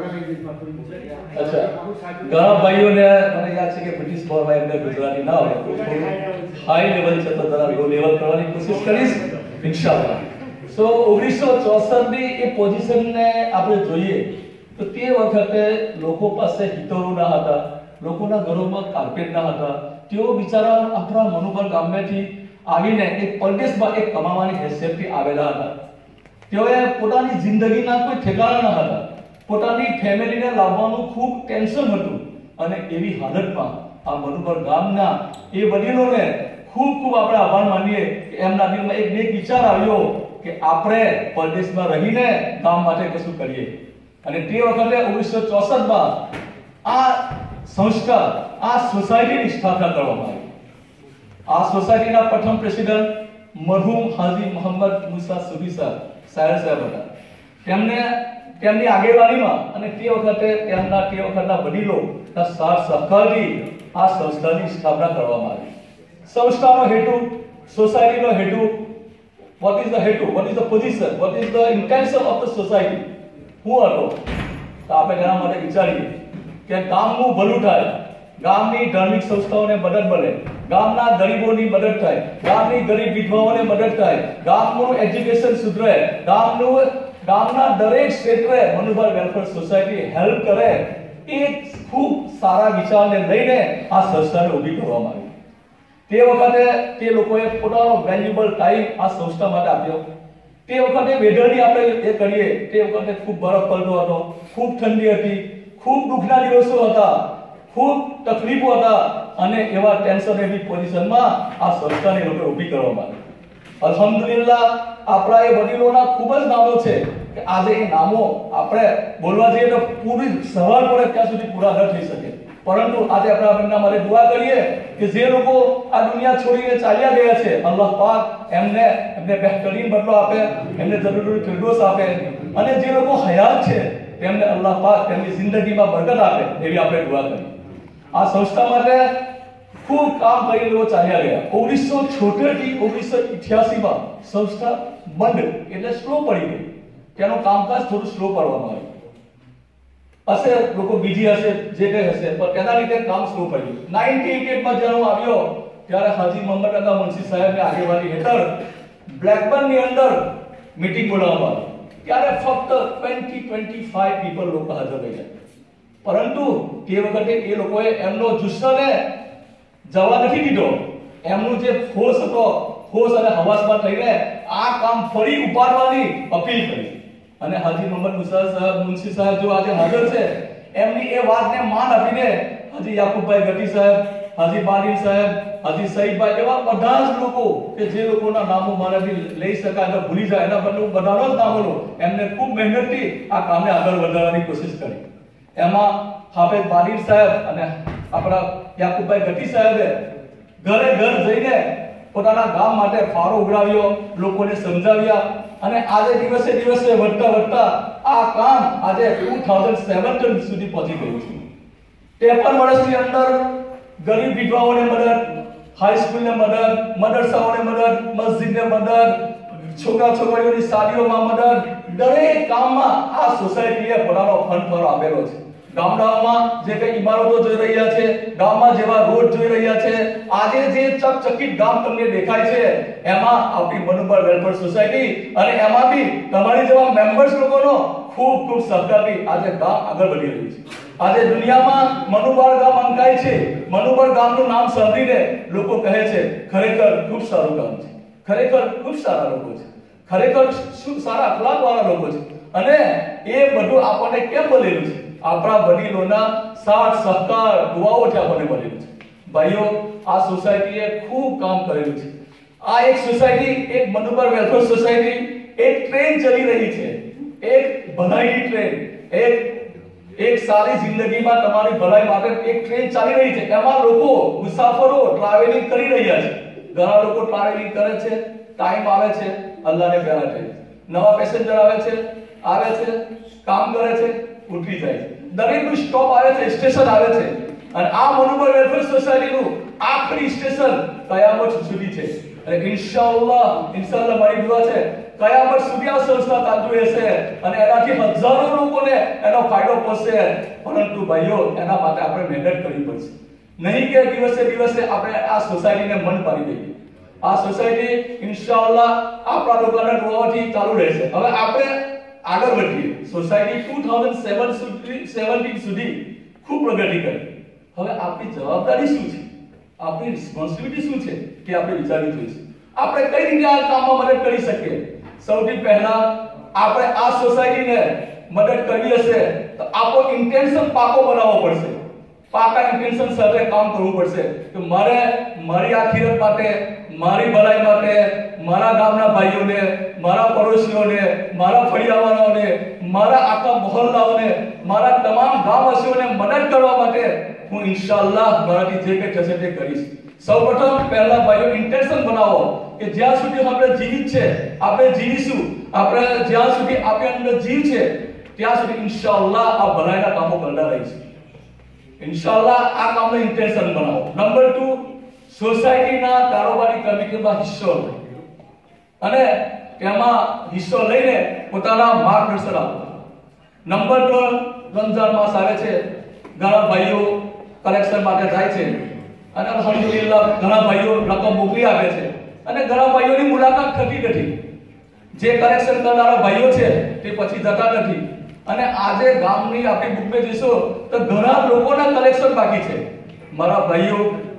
अच्छा, ઘણા ભાઈઓને મને યાદ છે કે બ્રિટિશ બોર્ડમાં એમને ગુજરાતી ના આવડે, હાઈ લેવલ છે તો જરા લો લેવલ કરવાની કોશિશ કરીશ ઇન્શાલ્લાહ. સો ઓગણીસો ચોસઠ ની એ પોઝિશનને આપણે જોઈએ તો તે વખતે લોકો પાસે હીટરો ના હતા, લોકોના ઘરોમાં કાર્પેટ ના હતા. તેઓ બિચારા આપણા મનુબર ગામમાંથી આવીને એક પરદેશમાં એક કમાવાની હેસિયતથી આવેલા હતા. તેઓએ પોતાની જિંદગીના કોઈ ઠેકાણા ન હતા, પોતાની ફેમિલીને લાવવાનું ખૂબ ટેન્શન હતું અને એવી હાલતમાં આ મનુબર ગામના એ વડીલોને ખૂબ ખૂબ આપણે આભાર માનીએ કે એમના દિલમાં એક નેક વિચાર આવ્યો કે આપણે પરદેશમાં રહીને ગામ માટે કશું કરીએ. અને તે વખતે ઓગણીસો ચોસઠ માં આ સંસ્થા, આ સોસાયટીની સ્થાપના કરવામાં આવી. આ સોસાયટીના પ્રથમ પ્રેસિડેન્ટ મરહુમ હાજી મોહમ્મદ મુસા સુફી સાહેબ સાહેબ હતા. તેમને તેમની આગેવાનીમાં અને તે વખતે તેમના તે વખતના વડીલોના સાથ સહકારથી આ સંસ્થાની સ્થાપના કરવામાં આવી. સંસ્થાનો હેતુ, સોસાયટીનો હેતુ, what is the હેતુ, what is the position, what is the intention of the society, શું હતો? તો આપણે તેના માટે વિચારીએ કે ગામનું ભલું થાય, ગામની ધાર્મિક સંસ્થાઓને મદદ મળે, ગામના ગરીબોની મદદ થાય, ગામની ગરીબ વિધવાઓને મદદ થાય, ગામનું એજ્યુકેશન સુધરે, ગામનું ગામના દરેક ક્ષેત્રે મનુબર વેલફેર સોસાયટી હેલ્પ કરે. એ ખૂબ સારા વિચારને લઈને આ સંસ્થાને ઊભી કરવામાં આવી. તે વખતે તે લોકોએ પોતાનો વેલ્યુબલ ટાઈમ આ સંસ્થા માટે આપ્યો. તે વખતે વેધરની આપણે એ કરીએ, તે વખતે ખૂબ બરફ પડતો હતો, ખૂબ ઠંડી હતી, ખૂબ દુઃખના દિવસો હતા, ખૂબ તકલીફો હતા અને એવા ટેન્શન એવી પોઝિશનમાં આ સંસ્થાને લોકો ઊભી કરવામાં આવી. અલ્હમ્દુલિલ્લાહ આપણા એ વડીલોના ખૂબ જ નામો છે કે આજે એ નામો આપણે બોલવા જઈએ તો પૂરી સવાર પડે ત્યાં સુધી પૂરા ન થઈ શકે. પરંતુ આજે આપણે એમના માટે દુઆ કરીએ કે જે લોકો આ દુનિયા છોડીને ચાલ્યા ગયા છે, અલ્લાહ પાક એમને એમને બહેતરીન બદલો આપે, એમને જરૂરી ફિરદોસ આપે, અને જે લોકો હયાત છે તેમને અલ્લાહ પાક તેમની જિંદગીમાં બરકત આપે એવી આપણે દુઆ કરીએ. આ સંસ્થા માટે ખૂબ કામ કરી લોકો ચાલ્યા ગયા. ઓગણીસો છોતેર થી ઓગણીસો અઠ્યાસી માં સંસ્થા બંધ એટલે સ્લો પડી ગઈ. તેનું કામકાજ થોડું સ્લો પડવાનું આવ્યું હશે, લોકો બીજી હશે, જે કંઈ હશે, પણ તેના લીધે કામ સ્લો પડ્યું. નાઇન્ટીન એટી એટ માં જ્યારે હું આવ્યો ત્યારે હાજી મોહમ્મદ અલ્લાહ મુનશી સાહેબની આગેવાની હેઠળ બ્લેકબર્નની અંદર મીટિંગ બોલાવવામાં આવી. ત્યારે ફક્ત વીસ પચીસ પીપલ લોકો હાજર રહ્યા, પરંતુ તે વખતે એ લોકોએ એમનો જુસ્સાને જવા નથી દીધો. એમનું જે ફોર્સ હતો, ફોર્સ અને હવાસમાં થઈને આ કામ ફરી ઉપાડવાની અપીલ કરી. અને હાજી મોહમ્મદ મુસા સાહેબ મુનશી સાહેબ જો આજે હાજર છે, એમની એ વાતને માન આપીને હાજી યાકુબભાઈ ગટી સાહેબ, હાજી બાલીન સાહેબ, હાજી સઈદભાઈ, એવા બધા જ લોકો કે જે લોકોના નામો મારાથી લઈ શકાય તો ભૂલી જાય, એના બદલે હું બધાનો જ નામ લઉં. એમને ખૂબ મહેનતથી આ કામને આગળ વધારવાની કોશિશ કરી. એમાં હાફેજ બાલીન સાહેબ અને આપણા યાકુબભાઈ ગટી સાહેબે ઘરે ઘર જઈને પોતાના ગામ માટે ફાળો ઉઘરાવ્યો, લોકોને સમજાવ્યા, અને આજે દિવસે દિવસે વધતા વધતા આ કામ આજે ટુ થાઉઝન્ડ સેવન્ટીન સુધી પહોંચી ગયું છે. ત્રેપન વર્ષની અંદર ગરીબ વિધવાઓને મદદ, હાઈસ્કૂલને મદદ, મદરસાઓને મદદ, મસ્જિદને મદદ, છોકરા છોકરીઓની શાદીઓમાં મદદ, દરેક કામમાં આ સોસાયટીએ પોતાનો ફંડ ફાળો આપેલો છે. ગામડાઓમાં જે કઈ ઇમારતો જોઈ રહ્યા છે, ગામમાં જેવા રોડ જોઈ રહ્યા છે, આજે જે ચકચકિત ગામ તમને દેખાય છે, એમાં આપણી મનુબર વેલફેર સોસાયટી અને એમાં બી તમારી જેવા મેમ્બર્સ લોકોનો ખૂબ ખૂબ સહકારથી આજે ગામ આગળ વધી રહ્યું છે. આજે દુનિયામાં મનુબર ગામ અંકાય છે. મનુબર ગામનું નામ સાંભળીને લોકો કહે છે ખરેખર ખૂબ સારું ગામ છે, ખરેખર ખૂબ સારા લોકો છે, ખરેખર શું સારા અખલાક વાળા લોકો છે. અને એ બધું આપણને કેમ મળેલું છે? આપણા વડીલોના સાથ સહકાર દુઆઓથી આપણને મળેલું છે. ભાઈઓ, આ સોસાયટીએ ખૂબ કામ કરેલું છે. આ એક સોસાયટી, એક મનુબર વેલફેર સોસાયટી, એક ટ્રેન ચલી રહી છે, એક ભલાઈની ટ્રેન, એક એક સારી જિંદગીમાં તમારી ભલાઈ માટે એક ટ્રેન ચાલી રહી છે. એમાં લોકો મુસાફરો ટ્રાવેલિંગ કરી રહ્યા છે. ઘણા લોકો ટ્રાવેલિંગ કરે છે, ટાઈમ આવે છે, અલ્લાહને પ્યારા થાય છે, નવા પેસેન્જર આવે છે, આવે છે, કામ કરે છે, ઉઠી જાય છે. દરેકનું સ્ટોપ આવે છે, સ્ટેશન આવે છે. અને આ મનુબર વેલફેર સોસાયટીનું આખરી સ્ટેશન કયામત સુધી છે. અને ઇન્શાઅલ્લાહ ઇન્શાઅલ્લાહ મારી દુઆ છે કયામત સુધી આ સંસ્થા ચાલતી રહેશે અને એનાથી હજારો લોકોને એનો ફાયદો પહોંચશે. પરંતુ ભાઈઓ, એના માટે આપણે મહેનત કરવી પડશે. નહીં કે દિવસે દિવસે આપણે આ સોસાયટીને મન પાડી દઈએ. આ સોસાયટી ઇન્શાઅલ્લાહ આપણા લોકોના દુઆઓથી ચાલુ રહેશે. હવે આપણે આગળ વધીએ. સોસાયટી ટુ થાઉઝન્ડ સેવન સુધી સેવન્ટીન સુધી ખૂબ પ્રગતિ કરી. હવે આપણી જવાબદારી શું છે? આપણી રિસ્પોન્સિબિલિટી શું છે કે આપણે વિચારવું જોઈએ. આપણે કઈ રીતે આ કામમાં મદદ કરી શકીએ? સૌથી પહેલા આપણે આ સોસાયટીને મદદ કરવી હશે તો આપણો ઇન્ટેન્શન પાકો બનાવવો પડશે. પાકા ઇન્ટેન્શન સાથે કામ કરવું પડશે કે મારે મારી આખિરત માટે, મારી ભલાઈ માટે, મારા ગામના ભાઈઓને, મારા પડોશીઓને, મારા ફળિયાવાળાઓને, મારા આખા મહોલ્લાઓને, મારા તમામ ગામવાસીઓને મદદ કરવા માટે હું ઇન્શાઅલ્લાહ મારાથી જે કંઈ થશે તે કરીશ. સૌપ્રથમ પહેલા ભાઈઓ ઇન્ટેન્શન બનાવો કે જ્યાં સુધી આપણે જીવિત છે આપણે જીવીશું. આપણે જ્યાં સુધી આપણી અંદર જીવ છે ત્યાં સુધી ઇન્શાઅલ્લાહ આ ભલાઈના કામો કરતા રહીશું. ઇન્શાઅલ્લાહ આ કામનો ઇન્ટેન્શન બનાવો. નંબર ટુ, સોસાયટીના કારોબારી કમિટીમાં હિસ્સો લો અને તેમાં હિસ્સો લઈને પોતાના માર્ગદર્શન આપો. નંબર ત્રણ, રમઝાન માસ આવે છે, ઘણા ભાઈઓ કલેક્શન માટે જાય છે અને અલ્હમ્દુલિલ્લાહ ઘણા ભાઈઓ રકમ મોકલી આપે છે અને ઘણા ભાઈઓની મુલાકાત થતી નથી. જે કલેક્શન કરનારા ભાઈઓ છે તે પછી જતા નથી. અને આજે ગામની આપણી બુકમાં જઈશો તો ઘણા લોકોના કલેક્શન બાકી છે. મારા ભાઈઓ,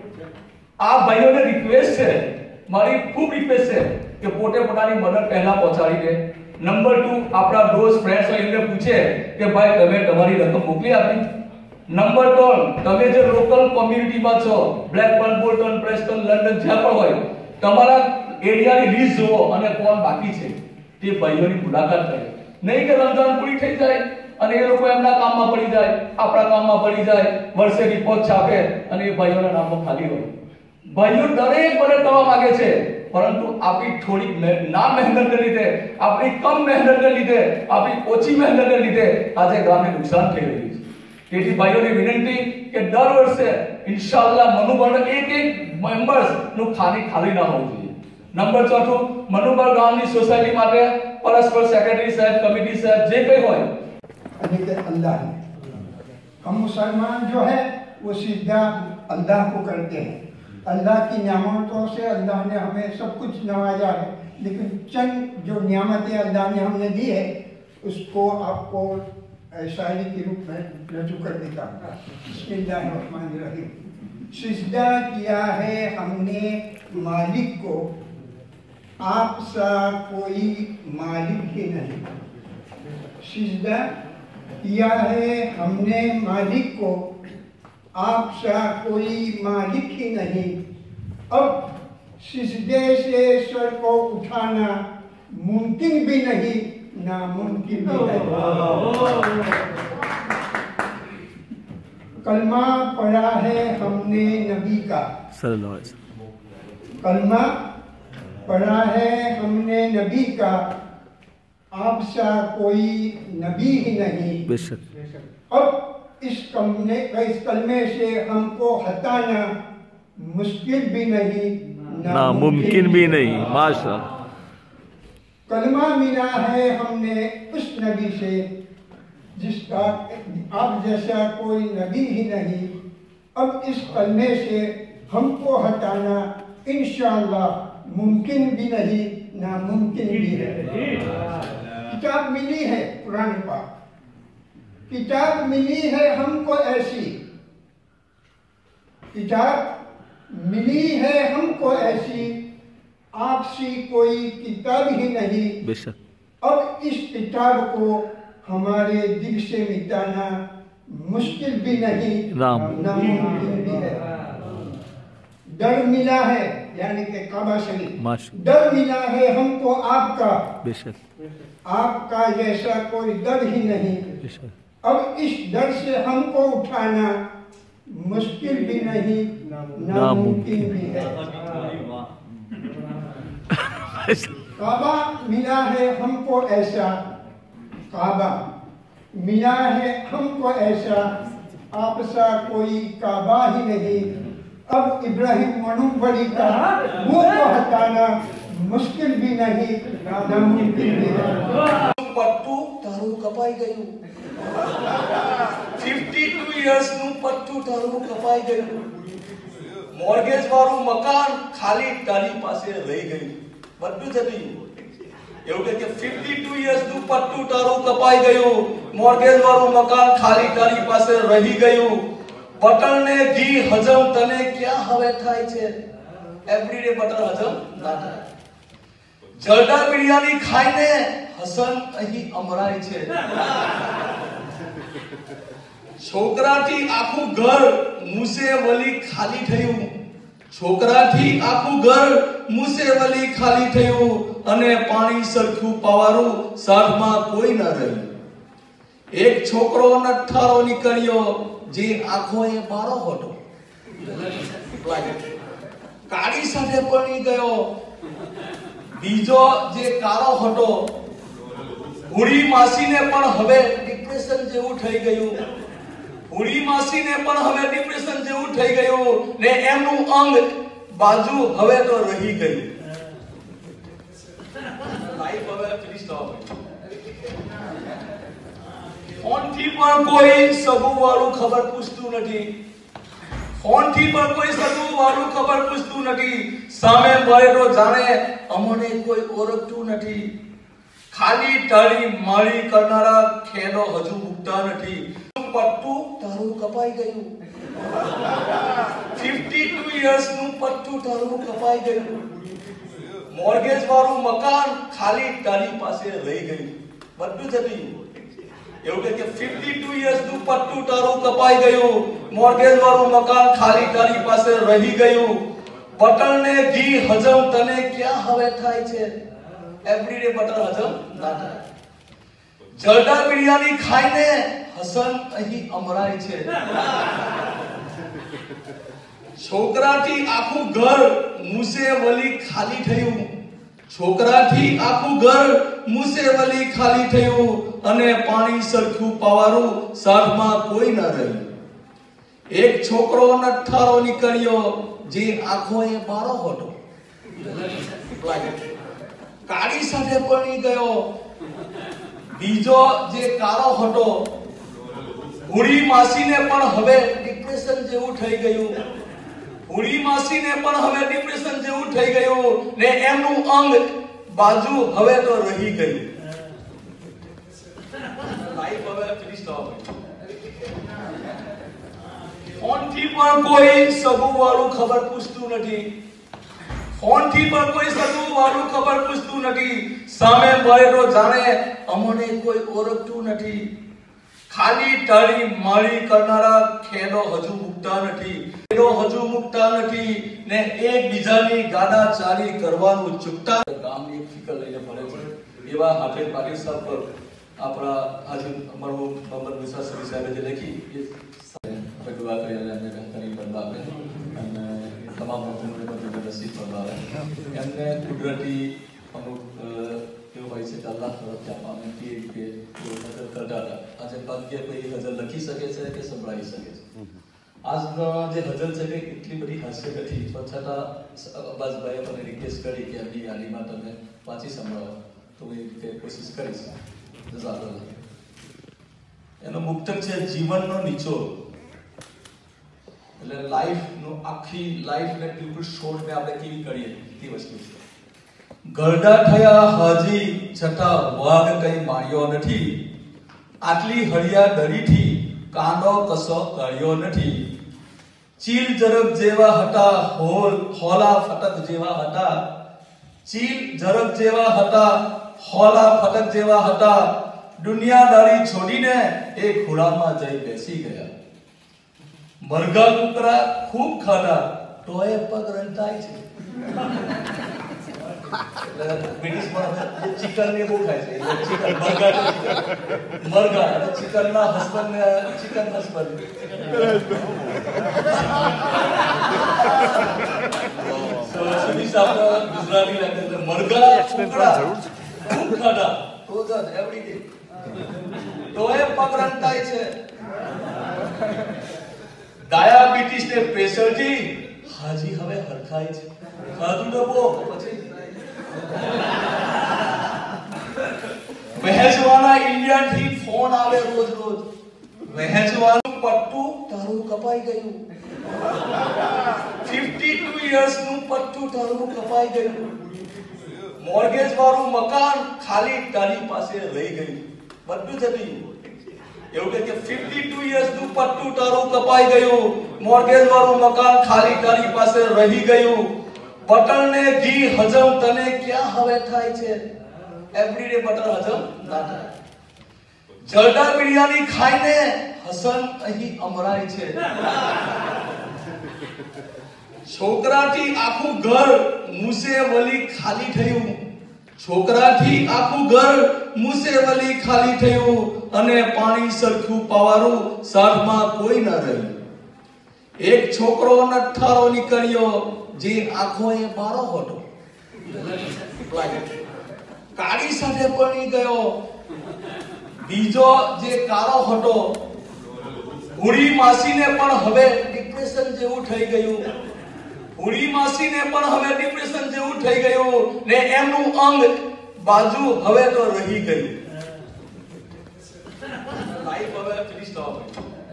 આ ભાઈઓને રિક્વેસ્ટ છે, મારી ખૂબ રિક્વેસ્ટ છે કે પોતે પોતાની મદદ પહેલા પહોંચાડી દે. નંબર ટુ, આપણા દોસ્ત ફ્રેન્ડ્સ હોય એમને પૂછે કે ભાઈ તમે તમારી રકમ મોકલી આપી. નંબર ત્રણ, તમે જે લોકલ કોમ્યુનિટીમાં છો, બ્લેકબર્ન, બોલ્ટન, પ્રેસ્ટન, લંડન, જ્યાં પણ હોય, તમારા એરિયાની લિસ્ટ જુઓ અને કોણ બાકી છે તે ભાઈઓની મુલાકાત કરે. નહીં કે રમઝાન પૂરી થઈ જાય અને એ લોકો એમના કામમાં પડી જાય, આપણા કામમાં પડી જાય, વર્ષે રિપોર્ટ છાપે અને એ ભાઈઓના નામો ખાલી હોય. ભાઈઓ દરેક મદદ કરવા માંગે છે, પરંતુ આપણી થોડી ના મહેનતને લીધે, આપણી કમ મહેનતને લીધે, આપણી ઓછી મહેનતને લીધે આજે ગામને નુકસાન થઈ રહ્યું છે. તેથી ભાઈઓની વિનંતી કે દર વર્ષે ઇન્શાઅલ્લાહ મનુબારના એક એક મેમ્બર્સ નું ખાલી ખાલી ના હોવું જોઈએ. નંબર ચોથું, મનુબાર ગામની સોસાયટી માટે પરસ્પર સેક્રેટરી સાહેબ, કમિટી સાહેબ જે કંઈ હોય, अल्लाह है. हम मुसलमान जो है वो सीधा अल्लाह को करते हैं. अल्लाह की नियामतों से अल्लाह ने हमें सब कुछ नवाजा है, लेकिन चंद जो नियामतें अल्लाह ने हमें दी है उसको आपको शायरी के रूप में रजू कर देता हूँ. बिस्मिल्लाहिर्रहमानिर्रहीम. सिजदा किया है हमने मालिक को, आप सा कोई मालिक ही नहीं. सिजदा किया है हमने मालिक को, आप सा कोई मालिक ही नहीं. अब सिजदे से सर को उठाना मुमकिन भी नहीं, नामुमकिन भी नहीं. कलमा पढ़ा है हमने नबी का, कलमा पढ़ा है हमने नबी का, आप सा कोई नबी ही नहीं. अब इस कलमे इस कलमे से हमको हटाना मुश्किल भी नहीं, नामुमकिन भी नहीं. माशा कलमा मिला है हमने उस नबी से जिसका आप जैसा कोई नबी ही नहीं. अब इस कलमे से हमको हटाना इंशाअल्लाह मुमकिन भी नहीं, नामुमकिन भी है. किताब मिली है कुरान पाक, किताब मिली है हमको ऐसी, किताब मिली है हमको ऐसी, आपसी कोई किताब ही नहीं. अब इस किताब को हमारे दिल से मिटाना मुश्किल भी नहीं, नामुमकिन भी है. डर मिला है यानी कि काबा शरीफ, डर मिला है हमको आपका, आपका जैसा कोई डर ही नहीं. अब इस डर से हमको उठाना मुश्किल भी नहीं, नामुमकिन भी है. काबा मिला है हमको ऐसा, काबा मिला है हमको ऐसा, आप सा कोई काबा ही नहीं. अब इब्राहिम मनुबरी का मुंह को हटाना मुश्किल भी नहीं, नामुमकिन भी है. પટ્ટું તારું કપાઈ ગયું. બાવન યર્સ નું પટ્ટું તારું કપાઈ ગયું. મોર્ગેજ વાળું મકાન ખાલી તારી પાસે રહી ગયું. બધું જતું ગયું. એવું કે બાવન યર્સ નું પટ્ટું તારું કપાઈ ગયું. મોર્ગેજ વાળું મકાન ખાલી તારી પાસે રહી ગયું. બટર ને ઘી હજમ તને ક્યાં હવે થાય છે? એવરીડે બટર હજમ ના થાય. જરદા બિરયાની ખાઈને હસન અહીં અમરાય છે. છોકરાથી આખું ઘર મુસેવલી ખાલી થયું. છોકરાથી આખું ઘર મુસેવલી ખાલી થયું અને પાણી સરખું પાવાનું સાથમાં કોઈ ન રહ્યું. એક છોકરો નઠારો નીકળ્યો જે આંખોએ બારો હતો. કાળી સાથે પરણી ગયો. બીજો જે કાળો હતો. હુડી માસીને પણ હવે ડિપ્રેશન જેવું થઈ ગયું. હુડી માસીને પણ હવે ડિપ્રેશન જેવું થઈ ગયું ને એમનું અંગ બાજુ હવે તો રહી ગયું. લાઈફ હવે ફિનિશ થવા માંડી. ફોન થી પણ કોઈ સગું વાળું ખબર પૂછતું નથી. ફોન થી પણ કોઈ સગું વાળું ખબર પૂછતું નથી. સામે મળે તો જાણે અમને કોઈ ઓળખતું નથી. ખાલી તાળી માળી કરનારા ખેડો હજુ મુકતા નથી. પટ્ટું તારું કપાઈ ગયું. બાવન યર્સ નું પટ્ટું તારું કપાઈ ગયું. મોર્ગેજ વાળું મકાન ખાલી તારી પાસે રહી ગયું. બધું જતું ગયું. એવું કે બાવન યર્સ નું પટ્ટું તારું કપાઈ ગયું. મોર્ગેજ વાળું મકાન ખાલી તારી પાસે રહી ગયું. બટર ને ઘી હજમ તને ક્યાં હવે થાય છે? એવરીડે બટર હજમ ના થાય. જરદા બિરયાની ખાઈને હસન અહીં અમરાય છે। છોકરાથી આખું ઘર મુસે વલી ખાલી થયું। છોકરાથી આખું ઘર મુસે વલી ખાલી થયું અને પાણી સરખું પાવાનું સાથમાં કોઈ ન રહ્યું। એક છોકરો નઠારો નીકળ્યો જે આંખોએ બારો હતો। કાળી સાથે પરણી ગયો। બીજો જે કાળો હતો હુડી માસીને પણ હવે ડિપ્રેશન જેવું થઈ ગયું। હુડી માસીને પણ હવે ડિપ્રેશન જેવું થઈ ગયું ને એમનું અંગ બાજુ હવે તો રહી ગયું। લાઈફ હવે ફિનિશ થવા પડી। ફોનથી પણ કોઈ સગું વાળું ખબર પૂછતું નથી। ફોનથી પણ કોઈ સગું વાળું ખબર પૂછતું નથી। સામે મળે તો જાણે અમને કોઈ ઓળખતું નથી। ખાલી તાળી માળી કરનારા ખેડો હજુ મુકતા નથી। ખેડો હજુ મુકતા નથી ને એકબીજાની ગાડા ચાલી કરવાનું ચૂકતા। ગામની ફિકર લઈને ભરે છે એવા હાફેજ પાટીલ સાહેબ પર આપણા આજે અમારું મોહમ્મદ મુસા સફી સાહેબે જે લખી એ આપણે દુઆ કરી એમને ઘણી બદલાવે અને તમામ લોકોને પણ નસીબ બદલાવે। એમને કુદરતી અમુક એવું હોય છે કે અલ્લાહ તરફથી આપવામાં કે કે નજર કરતા હતા। આજે ભાગ્ય કોઈ ગઝલ લખી શકે છે કે સંભળાવી શકે છે। આજનો જે ગઝલ છે કે એટલી બધી હાસ્ય નથી પણ છતાં અબ્બાસભાઈએ મને રિક્વેસ્ટ કરી કે એમની યાદીમાં તમે વાંચી સંભળાવો તો હું એ રીતે કોશિશ કરીશ। જઝાકલ્લાહ। એનો મુક્તક છે જીવનનો નિચોડ। એટલે લાઈફનો આખી લાઈફને બિલકુલ શોર્ટ મેં આપણે કેવી કરીએ તે વસ્તુ છે। ગરડા થયા હાજી છતાં વાઘ કઈ માર્યો નથી। આટલી હળિયા દડીથી કાંડો કસો કર્યો નથી। ચીલ જરબ જેવા હતા હોલ હોલા ફટક જેવા હતા। ચીલ જરબ જેવા હતા હોલા ફટક જેવા હતા। દુનિયાદારી છોડીને એ ઘોડામાં જઈ બેસી ગયા। મરઘા કૂતરા ખૂબ ખાધા તોય પગ રંટાય છે। ब्रिटिश में चिकन ने वो खाए थे चिकन मरगा मरगा चिकन ना हस्बैंड चिकन हस्बैंड सो सभी साहब गुजराती लैंग्वेज में मरगा कुकड़ा खूब खाधा तो जज एवरीडे तो એ પકડતાય છે। ડાયાબિટીસ ને પ્રેશર થી હાજી હવે હરખાય છે। ખાધું ડબો પછી વહેંચવાના ઇન્ડિયા થી ફોન આવે રોજ રોજ। વહેંચવાનું પટ્ટું તારું કપાઈ ગયું। बावन इयर्स નું પટ્ટું તારું કપાઈ ગયું। મોર્ગેજ વાળું મકાન ખાલી તારી પાસે રહી ગયું। બધું જતું એવું કે बावन इयर्स નું પટ્ટું તારું કપાઈ ગયું। મોર્ગેજ વાળું મકાન ખાલી તારી પાસે રહી ગયું। बटर ने घी हजम तने क्या हवे थाय छे। एवरीडे बटर हजम ना थाय। जरदा बिरयानी खाઈને હસન અહીં અમરાય છે। છોકરાથી આખું ઘર મુસે વલી ખાલી થયું। છોકરાથી આખું ઘર મુસે વલી ખાલી થયું અને પાણી સરખું પાવાનું સાથમાં કોઈ ન રહ્યું। એક છોકરો નઠારો નીકળ્યો જે આંખોએ બારો હતો। કાળી સાથે પરણી ગયો। બીજો જે કાળો હતો હુડી માસીને પણ હવે ડિપ્રેશન જેવું થઈ ગયું। હુડી માસીને પણ હવે ડિપ્રેશન જેવું થઈ ગયું ને એમનું અંગ બાજુ હવે તો રહી ગયું। લાઈફ હવે ફિનિશ થવા પડી।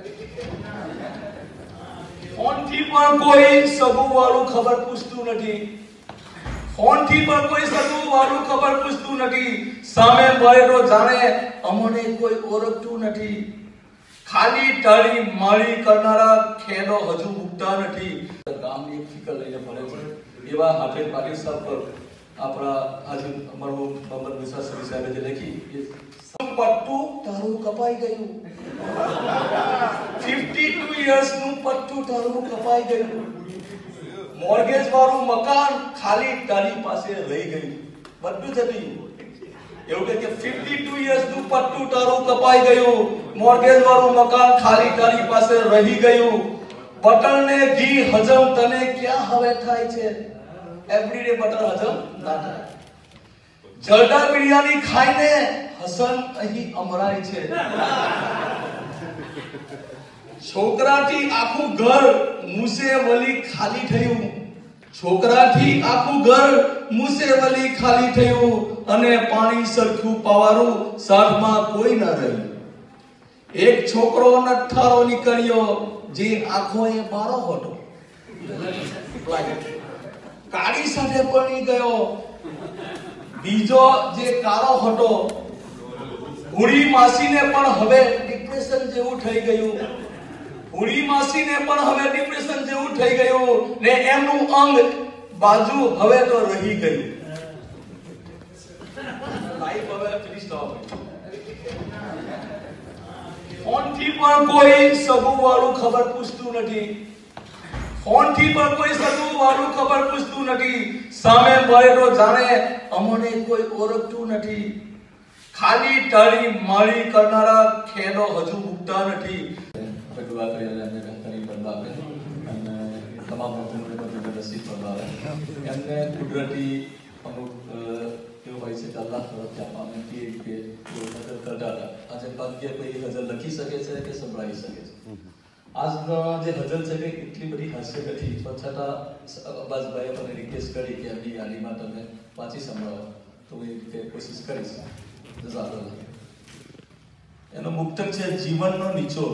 ફોનથી પણ કોઈ સગું વાળું ખબર પૂછતું નથી। ફોનથી પણ કોઈ સગું વાળું ખબર પૂછતું નથી। સામે મળે તો જાણે અમને કોઈ ઓળખતું નથી। ખાલી તાળી માળી કરનારા ખેડો હજુ મુકતા નથી। ગામની ફિકર લઈને ભરે છે એવા હાફેજ પાટીલ સાહેબ પર આપણા આજે અમારું મોહમ્મદ મુસા સફી સાહેબે જે લખી એ પટ્ટું તારું કપાઈ ગયું। बावन इयर्स નું પટ્ટું તારું કપાઈ ગયું। મોર્ગેજ વાળું મકાન ખાલી તારી પાસે રહી ગયું। બધું જતું એવું કે ફિફ્ટી ટુ યર્સ નું પટ્ટું તારું કપાઈ ગયું, મોર્ગેજ વાળું મકાન ખાલી તારી પાસે રહી ગયું, બટર ને ઘી હજમ તને ક્યાં હવે થાય છે? એવરીડે બટર હજમ ના થાય. જરદા બિરયાની ખાઈને હસન અહીં અમરાય છે. છોકરાથી આખું ઘર મુસે વલી ખાલી થયું, છોકરાથી આખું ઘર મુસે વલી ખાલી થયું, અને પાણી સરખું પાવાનું સાથમાં કોઈ ન રહ્યું. એક છોકરો નઠારો નીકળ્યો જે આંખોએ બારો હતો, કાળી સાથે પરણી ગયો. બીજો જે કાળો હતો, હુડી માસીને પણ હવે ડિપ્રેશન જેવું થઈ ગયું, હુડી માસીને પણ હવે ડિપ્રેશન જેવું થઈ ગયું, ને એમનું અંગ બાજુ હવે તો રહી ગયું. લાઈફ હવે ફિનિશ થવા ફોન થી પણ કોઈ સગું વાળું ખબર પૂછતું નથી, ફોન થી પણ કોઈ સગું વાળું ખબર પૂછતું નથી. સામે મળે તો જાણે અમને કોઈ ઓળખતું નથી. ખાલી તાળી માળી કરનારા ખેડો હજુ ઉગતા નથી. દુઆ કરી અને ઘણી બદલાવે અને તમામ લોકોને બધું નસીબ બદલાવે. એમને કુદરતી અમુક એવું હોય છે કે અલ્લાહ તરફથી આપણને કે કે નજર કરતા હતા. આજે ભાગ્ય કોઈ હજર લખી શકે છે કે સંભળાવી શકે છે. આજનો જે હજર છે કે એટલી બધી હાસ્ય નથી, પણ છતાં અબ્બાસભાઈએ મને રિક્વેસ્ટ કરી કે એમની યાદીમાં તમે વાંચી સંભળાવો, તો એ રીતે કોશિશ કરીશ. જઝાકલ્લાહ. એનો મુક્તક છે જીવનનો નિચોડ.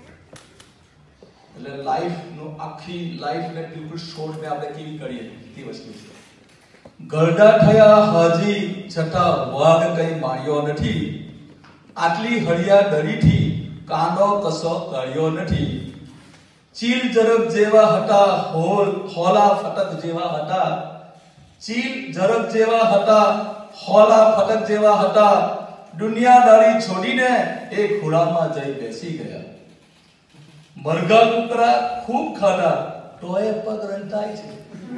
એટલે લાઈફ નો આખી લાઈફ ને બિલકુલ શોર્ટ મે આપણે કેવી કરીએ તે વસ્તુ છે. ગરડા થયા હાજી છતાં વાઘ કઈ માર્યો નથી, આટલી હળિયા દરીથી કાંડો કસો કર્યો નથી. ચીલ જરબ જેવા હતા, હોલ હોલા ફટક જેવા હતા, ચીલ જરબ જેવા હતા, હોલા ફટક જેવા હતા. દુનિયાદારી છોડીને એ ખુડામાં જઈ બેસી ગયા. મરઘા કુકરા ખૂબ ખાધા તોય પગ રંટાય છે.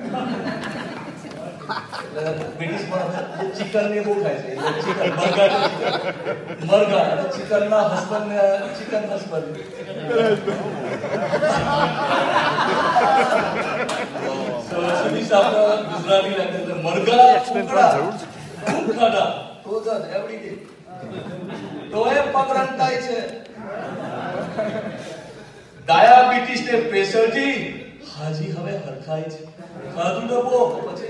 બ્રિટિશ માં ચિકન ને બહુ ખાય છે, એટલે ચિકન મરઘા મરઘા એટલે ચિકન ના હસબન્ડ ને ચિકન હસબન્ડ. તો સુની સાહેબ ગુજરાતી લાગે છે. મરઘા કુકરા ખૂબ ખાધા તો જ એવરીડે તોય પગ રંટાય છે. ડાયાબિટીસ ને પ્રેશર થી હાજી હવે હરખાય છે. ખાધું તો બહુ પછી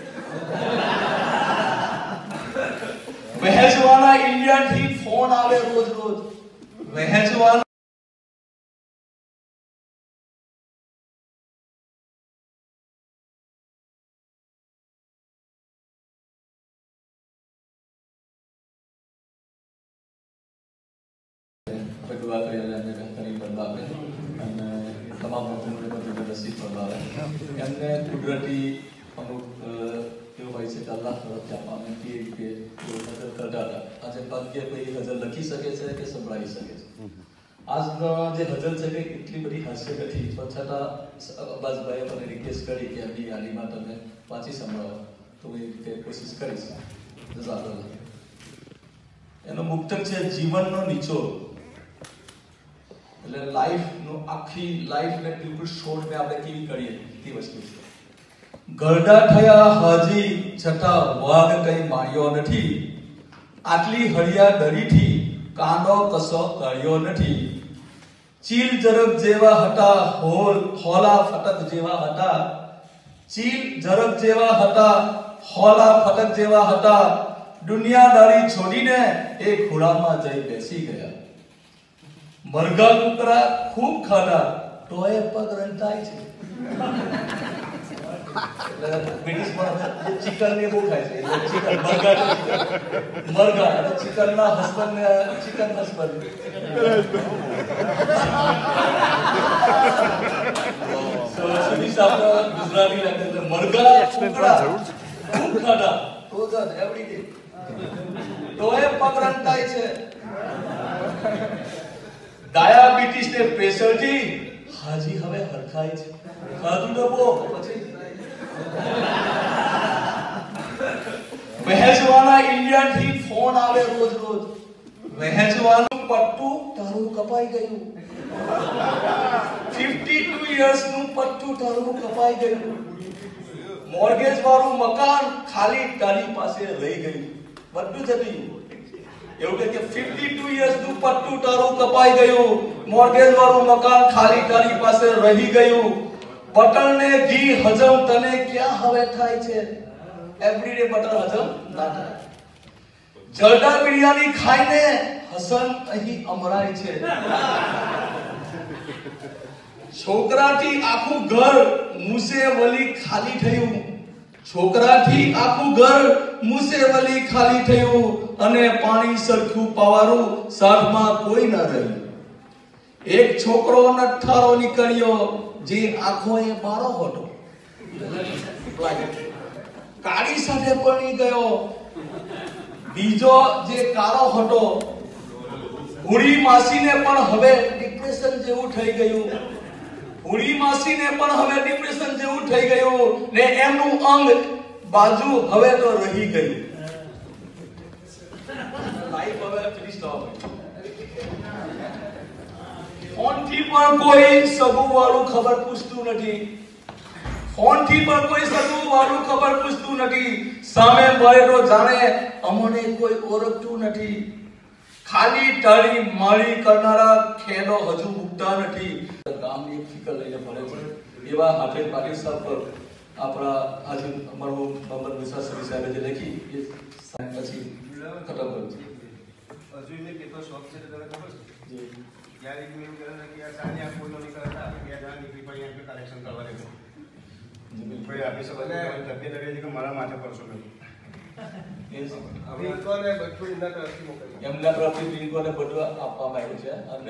વહેંચવાના ઇન્ડિયા થી ફોન આવે રોજ રોજ. વહેંચવાના દુઆ કરી અને ઘણી બદલાવે અને તમામ લોકોને બધું નસીબ બદલાવે. એમને કુદરતી અમુક એવું હોય છે કે અલ્લાહ તરફથી આપણને કે કે નજર કરતા હતા. આજે ભાગ્ય કોઈ હજર લખી શકે છે કે સંભળાવી શકે છે. આજનો જે હજર છે કે એટલી બધી હાસ્ય નથી, પણ છતાં અબ્બાસભાઈએ મને રિક્વેસ્ટ કરી કે એમની યાદીમાં તમે વાંચી સંભળાવો, તો એ રીતે કોશિશ કરીશ. જઝાકલ્લાહ. એનો મુક્તક છે જીવનનો નિચોડ. એટલે લાઈફ નો આખી લાઈફ ને બિલકુલ શોર્ટ મે આપણે કેવી કરીએ તે વસ્તુ છે. ગરડા થયા હાજી છતાં વાઘ કઈ માર્યો નથી, આટલી હળિયા દરીથી કાંડો કસો કર્યો નથી. ચીલ જરબ જેવા હતા, હોલ હોલા ફટક જેવા હતા, ચીલ જરબ જેવા હતા, હોલા ફટક જેવા હતા. દુનિયાદારી છોડીને એ ખુડામાં જઈ બેસી ગયા. મરઘા કુકરા ખૂબ ખાધા તોય પગ રંટાય છે. બ્રિટિશ માં ચિકન ને બહુ ખાય છે, એટલે ચિકન મરઘા મરઘા એટલે ચિકન ના હસબન્ડ ને ચિકન હસબન્ડ. સુની સાહેબ ગુજરાતી લાગે છે. મરઘા કુકરા ખૂબ ખાધા તો જ એવરીડે તોય પગ રંટાય છે. ડાયાબિટીસ ને પ્રેશર થી હાજી હવે હરખાય છે. ખાધું તો બહુ પછી વહેંચવાના ઇન્ડિયા થી ફોન આવે રોજ રોજ, વહેંચવાનું પટ્ટું તારું કપાઈ ગયું, ફિફ્ટી ટુ યર્સ નું પટ્ટું તારું કપાઈ ગયું, મોર્ગેજ વાળું મકાન ખાલી તારી પાસે રહી ગયું, બધું જતું એવું કે ફિફ્ટી ટુ યર્સ નું પટ્ટું તારું કપાઈ ગયું, મોર્ગેજ વાળું મકાન ખાલી તારી પાસે રહી ગયું, બટર ને ઘી હજમ તને ક્યાં હવે થાય છે, એવરીડે બટર હજમ ના થાય, જરદા બિરયાની ખાઈને હસન અહીં અમરાય છે, છોકરાથી આખું ઘર મુસેવલી ખાલી થયું, છોકરાથી આખું ઘર મુસેવલી ખાલી થયું, અને પાણી સરખું પાવાનું સાથમાં કોઈ ન રહ્યું, એક છોકરો નઠારો નીકળ્યો જે આંખોએ મારો હતો, કાળી સાથે પરણી ગયો, બીજો જે કાળો હતો, હુડી માસીને પણ હવે ડિપ્રેશન જેવું થઈ ગયું, હુડી માસીને પણ હવે ડિપ્રેશન જેવું થઈ ગયું, ને એમનું અંગ બાજુ હવે તો રહી ગયું, લાઈફ હવે ફિનિશ થવા પડી, ફોન થી પણ કોઈ સગું વાળું ખબર પૂછતું નથી, ફોન થી પણ કોઈ સગું વાળું ખબર પૂછતું નથી, સામે મળે તો જાણે અમને કોઈ ઓળખતું નથી, ખાલી તાળી માળી કરનારા ખેડો હજુ મુકતા નથી, ગામની ફિકર લઈને ભરે છે, એવા હાફિઝ પાટીલ સાહેબ પર આપણા હાજી અમારું મોહમ્મદ મુસા સુફી સાહેબે જે લખી એ પછી ખતમ કર્યું છે. હજુ એને કેટલો શોખ છે તને ખબર છે? જ્યારે હું એવું કરે કે આ સાંજે આ કોઈનો નહીં કરતા બે જણા નીકળી પડી એમ કલેક્શન કરવા લેવું, કોઈ આપી શકો તબિયત લગે છે કે મારા માથે પરસો નહીં, એમના તરફથી પિંકોને બધું આપવામાં આવ્યું છે, અને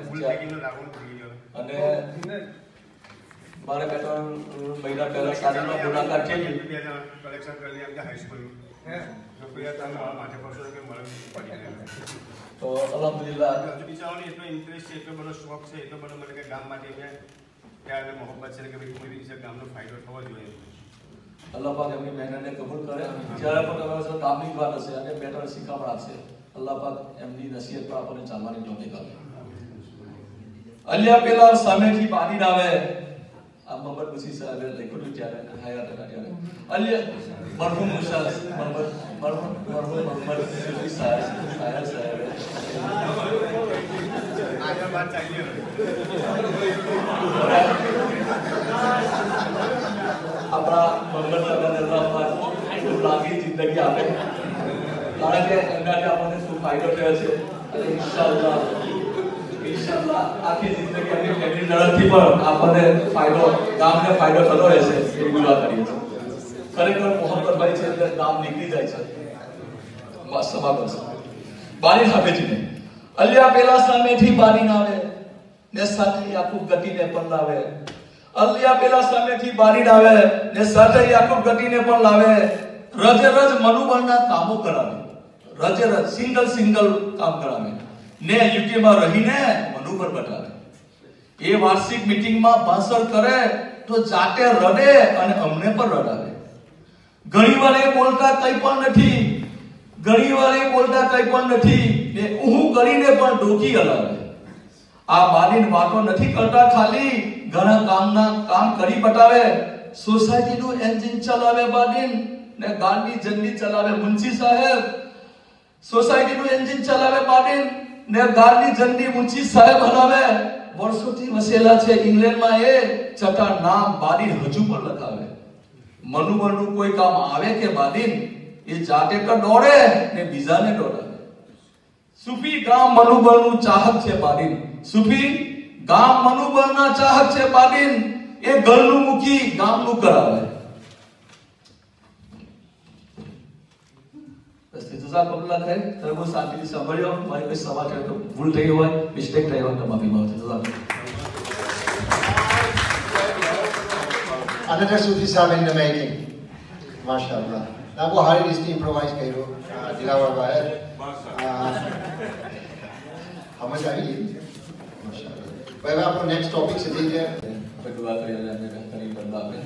અને મારે બે ત્રણ મહિના પહેલા સાડીનો મુલાકાત થઈ બે જણા કલેક્શન કરી એમ કે હાઈસ્કૂલ હે તો કોઈ તમે મારા માથે પરસો કે મારે પડી તો અલ્હમ્દુલિલ્લાહ હજુ બિચારાઓને એટલો ઇન્ટરેસ્ટ છે, એટલો બધો શોખ છે, એટલો બધો મને કે ગામ માટે ત્યારે મોહબ્બત છે કે ભાઈ કોઈ રીતે ગામનો ફાયદો થવો જોઈએ. અલ્લાહ પાક એમની મહેનતને કબૂલ કરે, જ્યારે પણ તમારા કામની વાત હશે અને બે ત્રણ શીખામણ આપશે, અલ્લાહ પાક એમની નસીહત પર આપણને ચાલવાની તૌફીક આપે. અલ્યા પેલા સામેથી પાણી આવે, આ મોહમ્મદ મુસી સાહેબે લખ્યું ત્યારે હયાત હતા ત્યારે, અલ્યા મરહુમ મુસા મોહમ્મદ મરહુમ મરહુમ મોહમ્મદ સુફી સાહેબ સાહેબ સાહેબે આગળ વાત ચાલી આપણા મોહમ્મદ સાહેબને અલ્લાહ ખૂબ લાંબી જિંદગી આપે, કારણ કે એમનાથી આપણને શું ફાયદો થયો છે, અને ઇન્શાઅલ્લાહ ઇન્શાઅલ્લાહ આખી જિંદગી આપણી ફેમિલી તરફથી પણ આપણને ફાયદો, ગામને ફાયદો થતો રહેશે એવી દુઆ કરીએ છીએ. ખરેખર મોહમ્મદભાઈ છે એટલે નામ નીકળી જાય છે, બસ સભા કરશે બાની હાફેજીને અલ્યા પેલા સામેથી બાની આવે ને સાથે આખું ગતિને પણ લાવે, અલ્યા પેલા સામેથી બારી આવે ને સાથે યાકુબ ગતિને પણ લાવે, રજે રજ મનુબળના કામો કરાવે, રજે રજ સિંગલ સિંગલ કામ કરાવે ને યુકે માં રહીને મનુબળ બતાવે, એ વાર્ષિક મીટિંગમાં ભાષણ કરે તો જાતે રડે અને અમને પણ રડાવે, ઘણી વાર એ બોલતા કંઈ પણ નથી, ઘણી વાર એ બોલતા કંઈ પણ નથી ને ઊહું કરીને પણ ડોકી હલાવે, આ બાની વાતો નથી કરતા, ખાલી ઘણા કામના કામ કરી બતાવે, સોસાયટીનું એન્જિન ચલાવે બાદીન ને ગાડી જલ્દી ચલાવે મુંશી સાહેબ, સોસાયટીનું એન્જિન ચલાવે બાદીન ને ગાડી જલ્દી મુંશી સાહેબ હલાવે, વર્ષોથી વસેલા છે ઇંગ્લેન્ડમાં, એ છતાં નામ બાદીન હજુ પણ લખાવે, મનુબળનું કોઈ કામ આવે કે બાદીન એ જાતે તો દોડે ને બીજાને દોડાવે, સુફી ગામ મનુબળનું ચાહક છે બાદીન, સુફી ગામ મનુબળના ચાહક છે બાદીન, એ ઘરનું મૂકી ગામનું કરાવે. બસ જઝાકલ્લાહ ખૈર, તમે બહુ શાંતિથી સાંભળ્યો, મારી કોઈ સવાલ છે તો ભૂલ થઈ હોય, મિસ્ટેક થઈ હોય તો માફી માંગુ છું. Another Sufi Saheb in the making. MashaAllah. Now, वो हर लिस्ट improvise करो, दिलावर भाई, समझ आई? MashaAllah. भाई आप next topic से देखिए. बदुआ करिए हमने करीब बंदा पे,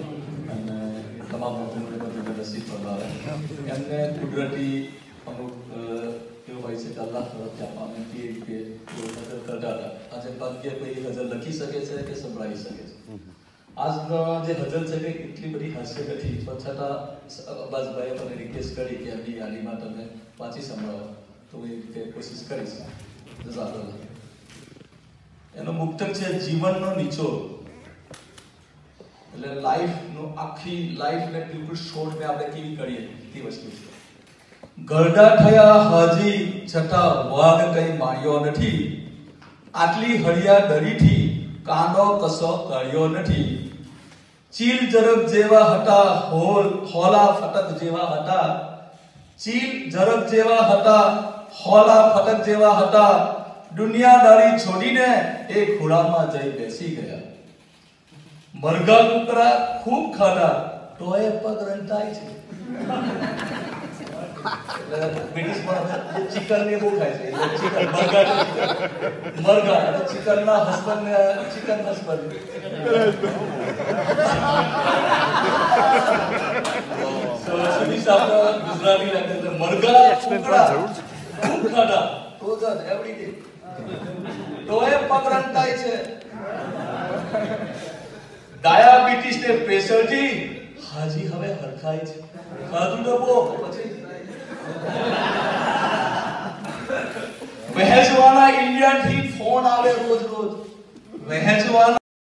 तमाम लोगों ने बदुआ नसीब करवा है, हमने कुदरती अमुक એવું હોય છે કે અલ્લાહ તરફથી આપવામાં કે કે એવું ગઝલ કરતા હતા. આજે ભાગ્ય કોઈ ગઝલ લખી શકે છે કે સંભળાવી શકે છે. આજનો જે ગઝલ છે કે એટલી બધી હાસ્ય નથી, પણ છતાં અબ્બાસભાઈએ મને રિક્વેસ્ટ કરી કે એમની યાદીમાં તમે વાંચી સંભળાવો, તો હું એ રીતે કોશિશ કરીશ. જઝાકલ્લાહ. એનો મુક્તક છે જીવનનો નિચોડ. એટલે લાઈફનો આખી લાઈફને બિલકુલ શોર્ટને આપણે કેવી કરીએ તે વસ્તુ છે. ગરડા થયા હાજી છતાં વાઘ કઈ માર્યો નથી, આટલી હળિયા દરીથી કાંડો કસો કર્યો નથી. ચીલ ઝરક જેવા હતા, હોલ હોલા ફટક જેવા હતા, ચીલ ઝરક જેવા હતા, હોલા ફટક જેવા હતા. દુનિયાદારી છોડીને એ ખોળામાં જઈ બેસી ગયા. મરઘા કુકરા ખૂબ ખાધા તોય પગ રંટાય છે. બ્રિટિશમાં ચિકન ને બહુ ખાય છે. ચિકન મરઘા મરઘા અને ચિકન ના હસબન્ડ ને ચિકન હસબન્ડ. સુફી સાહેબ ગુજરાતી લાગે એટલે મરઘા કુકરા ખૂબ ખાધા તો જ એવડી તોય પગ રંટાય છે. ડાયાબિટીસ ને પ્રેશર થી હાજી હવે હરખાય છે. ખાધું તો બહુ પછી વહેંચવાના ઇન્ડિયા થી ફોન આવે રોજ રોજ. વહેંચવાના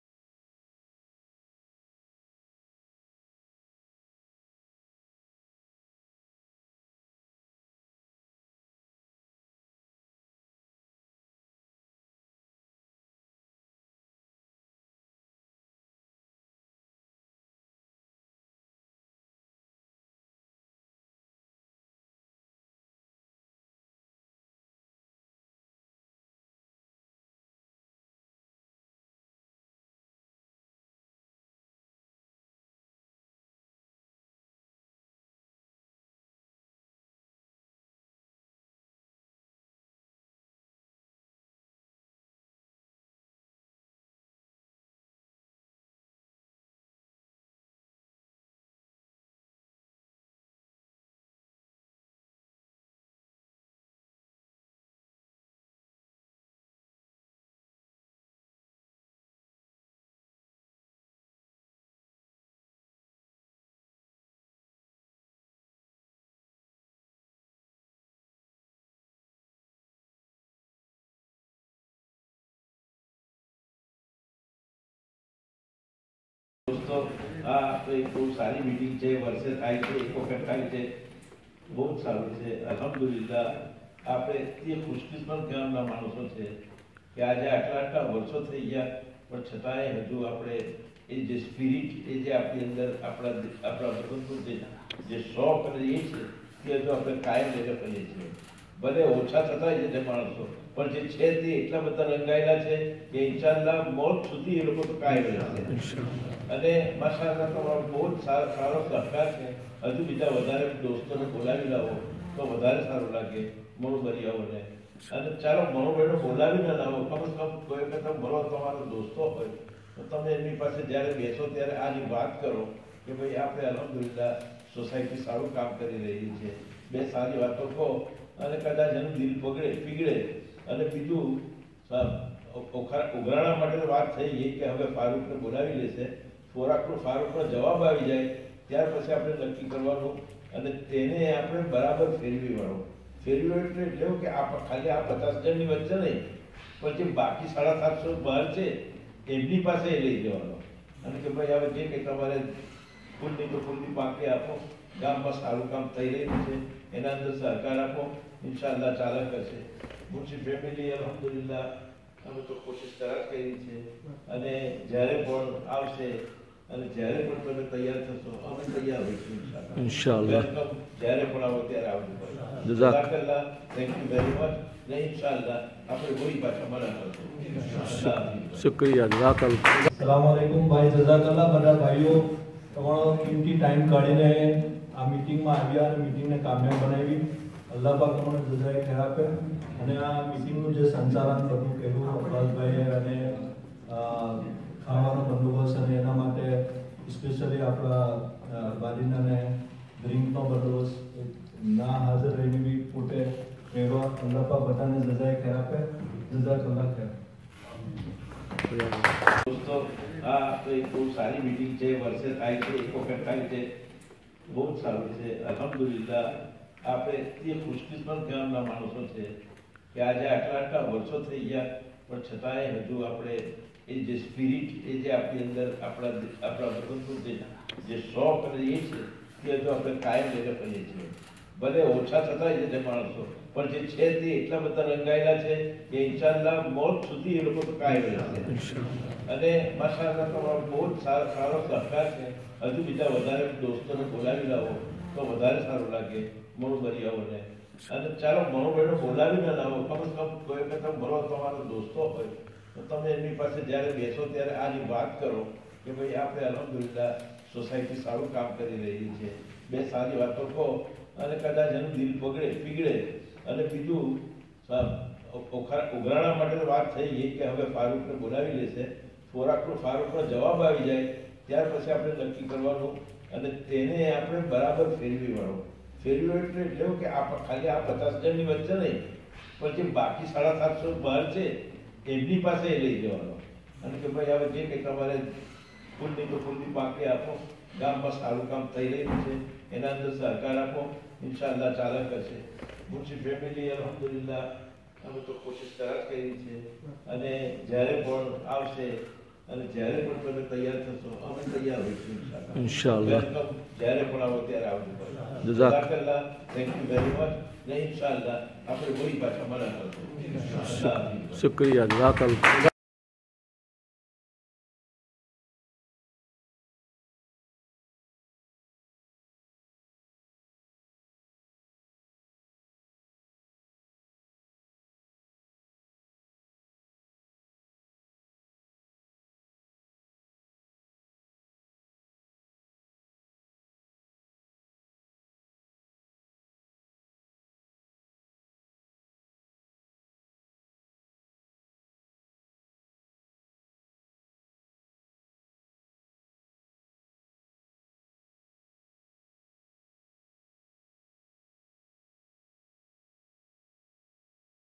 दोस्तों आ तो एक बहुत सारी मीटिंग છે વર્ષે થાય છે એક વખત થાય છે બહુ સારું છે અલ્હમ્દુલિલ્લાહ આપણે એ ખુશકિસ્મત ગામના માણસો છે કે આજે આટલા આટલા વર્ષો થઈ ગયા પણ છતાંય હજુ આપણે એ જે સ્પિરિટ એ જે આપણી અંદર આપણા આપણા વતનનું જે જે શોખ અને એ છે એ હજુ આપણે કાયમ લઈને કરીએ છીએ. ભલે ઓછા થતા છે માણસો પણ જે છે તે એટલા બધા રંગાયેલા છે કે ઇન્શાઅલ્લાહ મોત સુધી એ લોકો તો કાયમ રહેશે. અને માશાઅલ્લાહ તમારો બહુ જ સારો સારો સહકાર છે. હજુ બીજા વધારે દોસ્તોને બોલાવી લાવો તો વધારે સારું લાગે મણુબરિયાઓને. અને ચાલો મણુબરિયાને બોલાવી ના લાવો, કમ સે કમ કોઈ વખત ભલો તમારો દોસ્તો હોય તો તમે એમની પાસે જ્યારે બેસો ત્યારે આની વાત કરો કે ભાઈ આપણે અલ્હમ્દુલિલ્લાહ સોસાયટી સારું કામ કરી રહી છે, બે સારી વાતો કહો અને કદાચ એનું દિલ પગડે પીગળે. અને બીજું ઉઘરાણા માટે વાત થઈ ગઈ કે હવે ફારૂકને બોલાવી લેશે, ફોરાકનો ફારૂકનો જવાબ આવી જાય ત્યાર પછી આપણે નક્કી કરવાનું અને તેને આપણે બરાબર ફેરવી વાળો ફેરવી એટલે એવું કે આ ખાલી આ પચાસ જણની વચ્ચે નહીં પણ જે બાકી સાડા સાતસો બહાર છે એમની પાસે એ લઈ જવાનો અને કે ભાઈ હવે જે કંઈ તમારે ફૂલની તો ફૂલની બાકી આપો, ગામમાં સારું કામ થઈ રહ્યું છે એના અંદર સહકાર આપો, ઇન્શાઅલ્લાહ ચાલે કરશે. મુન્શી ફેમિલી અલ્હમ્દુલિલ્લાહ અમે તો કોશિશ કરા કરી છે અને જ્યારે પણ આવશે અને જ્યારે પણ તમે તૈયાર થશો અમે તૈયાર હોઈશું ઇન્શાઅલ્લાહ. જ્યારે પણ આવો ત્યારે આવજો. જઝાકલ્લાહ. Thank you very much. ને ઇન્શાઅલ્લાહ આપણે વળી પાછા મળ્યા કરશું. શુક્રિયા. જઝાકલ્લાહ. अस्सलाम वालेकुम भाई. जज़ाकल्लाह. બધા ભાઈઓ તમારો કિંમતી ટાઈમ કાઢીને આ મિટિંગમાં આવ્યા અને મિટિંગને કામયાબ બનાવી. અલ્લાહ પાક તમને જઝાએ ખૈર આપે. અને આ મિટિંગનું જે સંચાલન બધું કર્યું અબ્બાસભાઈએ અને ખાવાનો બંદોબસ્ત અને એના માટે સ્પેશિયલી આપણા બાદીનાને ડ્રિંકનો બંદોબસ્ત ના હાજર રહીને બી પોતે કર્યો. અલ્લાહ પાક બધાને જજાય ખેર આપે. જઝાકલ્લાહ ખેર. દોસ્તો આ તો એક બહુ સારી મીટિંગ છે, વર્ષે થાય છે, એક વખત થાય છે, બહુ જ સારું છે. અલ્હમ્દુલિલ્લાહ આપણે એ ખુશકિસ્મત ગામના માણસો છે કે આજે આટલા આટલા વર્ષો થઈ ગયા પણ છતાંય હજુ આપણે એ જે સ્પિરિટ એ જે આપણી અંદર આપણા આપણા વતનનું જે શોખ અને એ છે એ હજુ આપણે કાયમ લઈને કરીએ છીએ. ભલે ઓછા થતા છે માણસો પણ જે છે તે એટલા બધા રંગાયેલા છે કે ઇન્શાઅલ્લાહ મોત સુધી એ લોકો તો કાયમ રહેશે. અને માશાઅલ્લાહ તમારો બહુ જ સારો સારો સહકાર છે. હજુ બીજા વધારે દોસ્તોને બોલાવી લાવો તો વધારે સારું લાગે મણુબરિયાઓને. અને ચાલો મણુબરિયાને બોલાવી ના લાવો, કમ સે કમ કોઈ વખત ભરો તમારો દોસ્તો હોય તો તમે એમની પાસે જ્યારે બેસો ત્યારે આની વાત કરો કે ભાઈ આપણે અલ્હમ્દુલિલ્લાહ સોસાયટી સારું કામ કરી રહી છે, બે સારી વાતો કહો અને કદાચ એનું દિલ પગડે પીગળે. અને બીજું ઉઘરાણા માટે વાત થઈ ગઈ કે હવે ફારૂકને બોલાવી લેશે, થોડાકનો ફારૂકનો જવાબ આવી જાય ત્યાર પછી આપણે નક્કી કરવાનું અને તેને આપણે બરાબર ફેરવી વાળો ફેરવી એટલે એટલે કે આ ખાલી આ પચાસ હજારની વચ્ચે નહીં પણ જે બાકી સાડા સાતસો બહાર છે એમની પાસે એ લઈ જવાનો અને કે ભાઈ હવે જે કંઈ તમારે ફૂલની તો ફૂલની બાકી આપો, ગામમાં સારું કામ થઈ રહ્યું છે એના અંદર સહકાર આપો, ઇન્શાઅલ્લાહ ચાલે કરશે. મુન્શી ફેમિલી અલ્હમ્દુલિલ્લાહ અમે તો કોશિશ કરા જ કરી છે અને જ્યારે પણ આવશે અને જ્યારે પણ તમે તૈયાર થશો અમે તૈયાર હોઈશું ઇન્શાઅલ્લાહ. જ્યારે પણ આવો ત્યારે આવજો. જઝાકલ્લાહ. Thank you very much. ને ઇન્શાઅલ્લાહ આપણે વહી પાછા મળ્યા કરશું. શુક્રિયા. જઝાકલ્લાહ.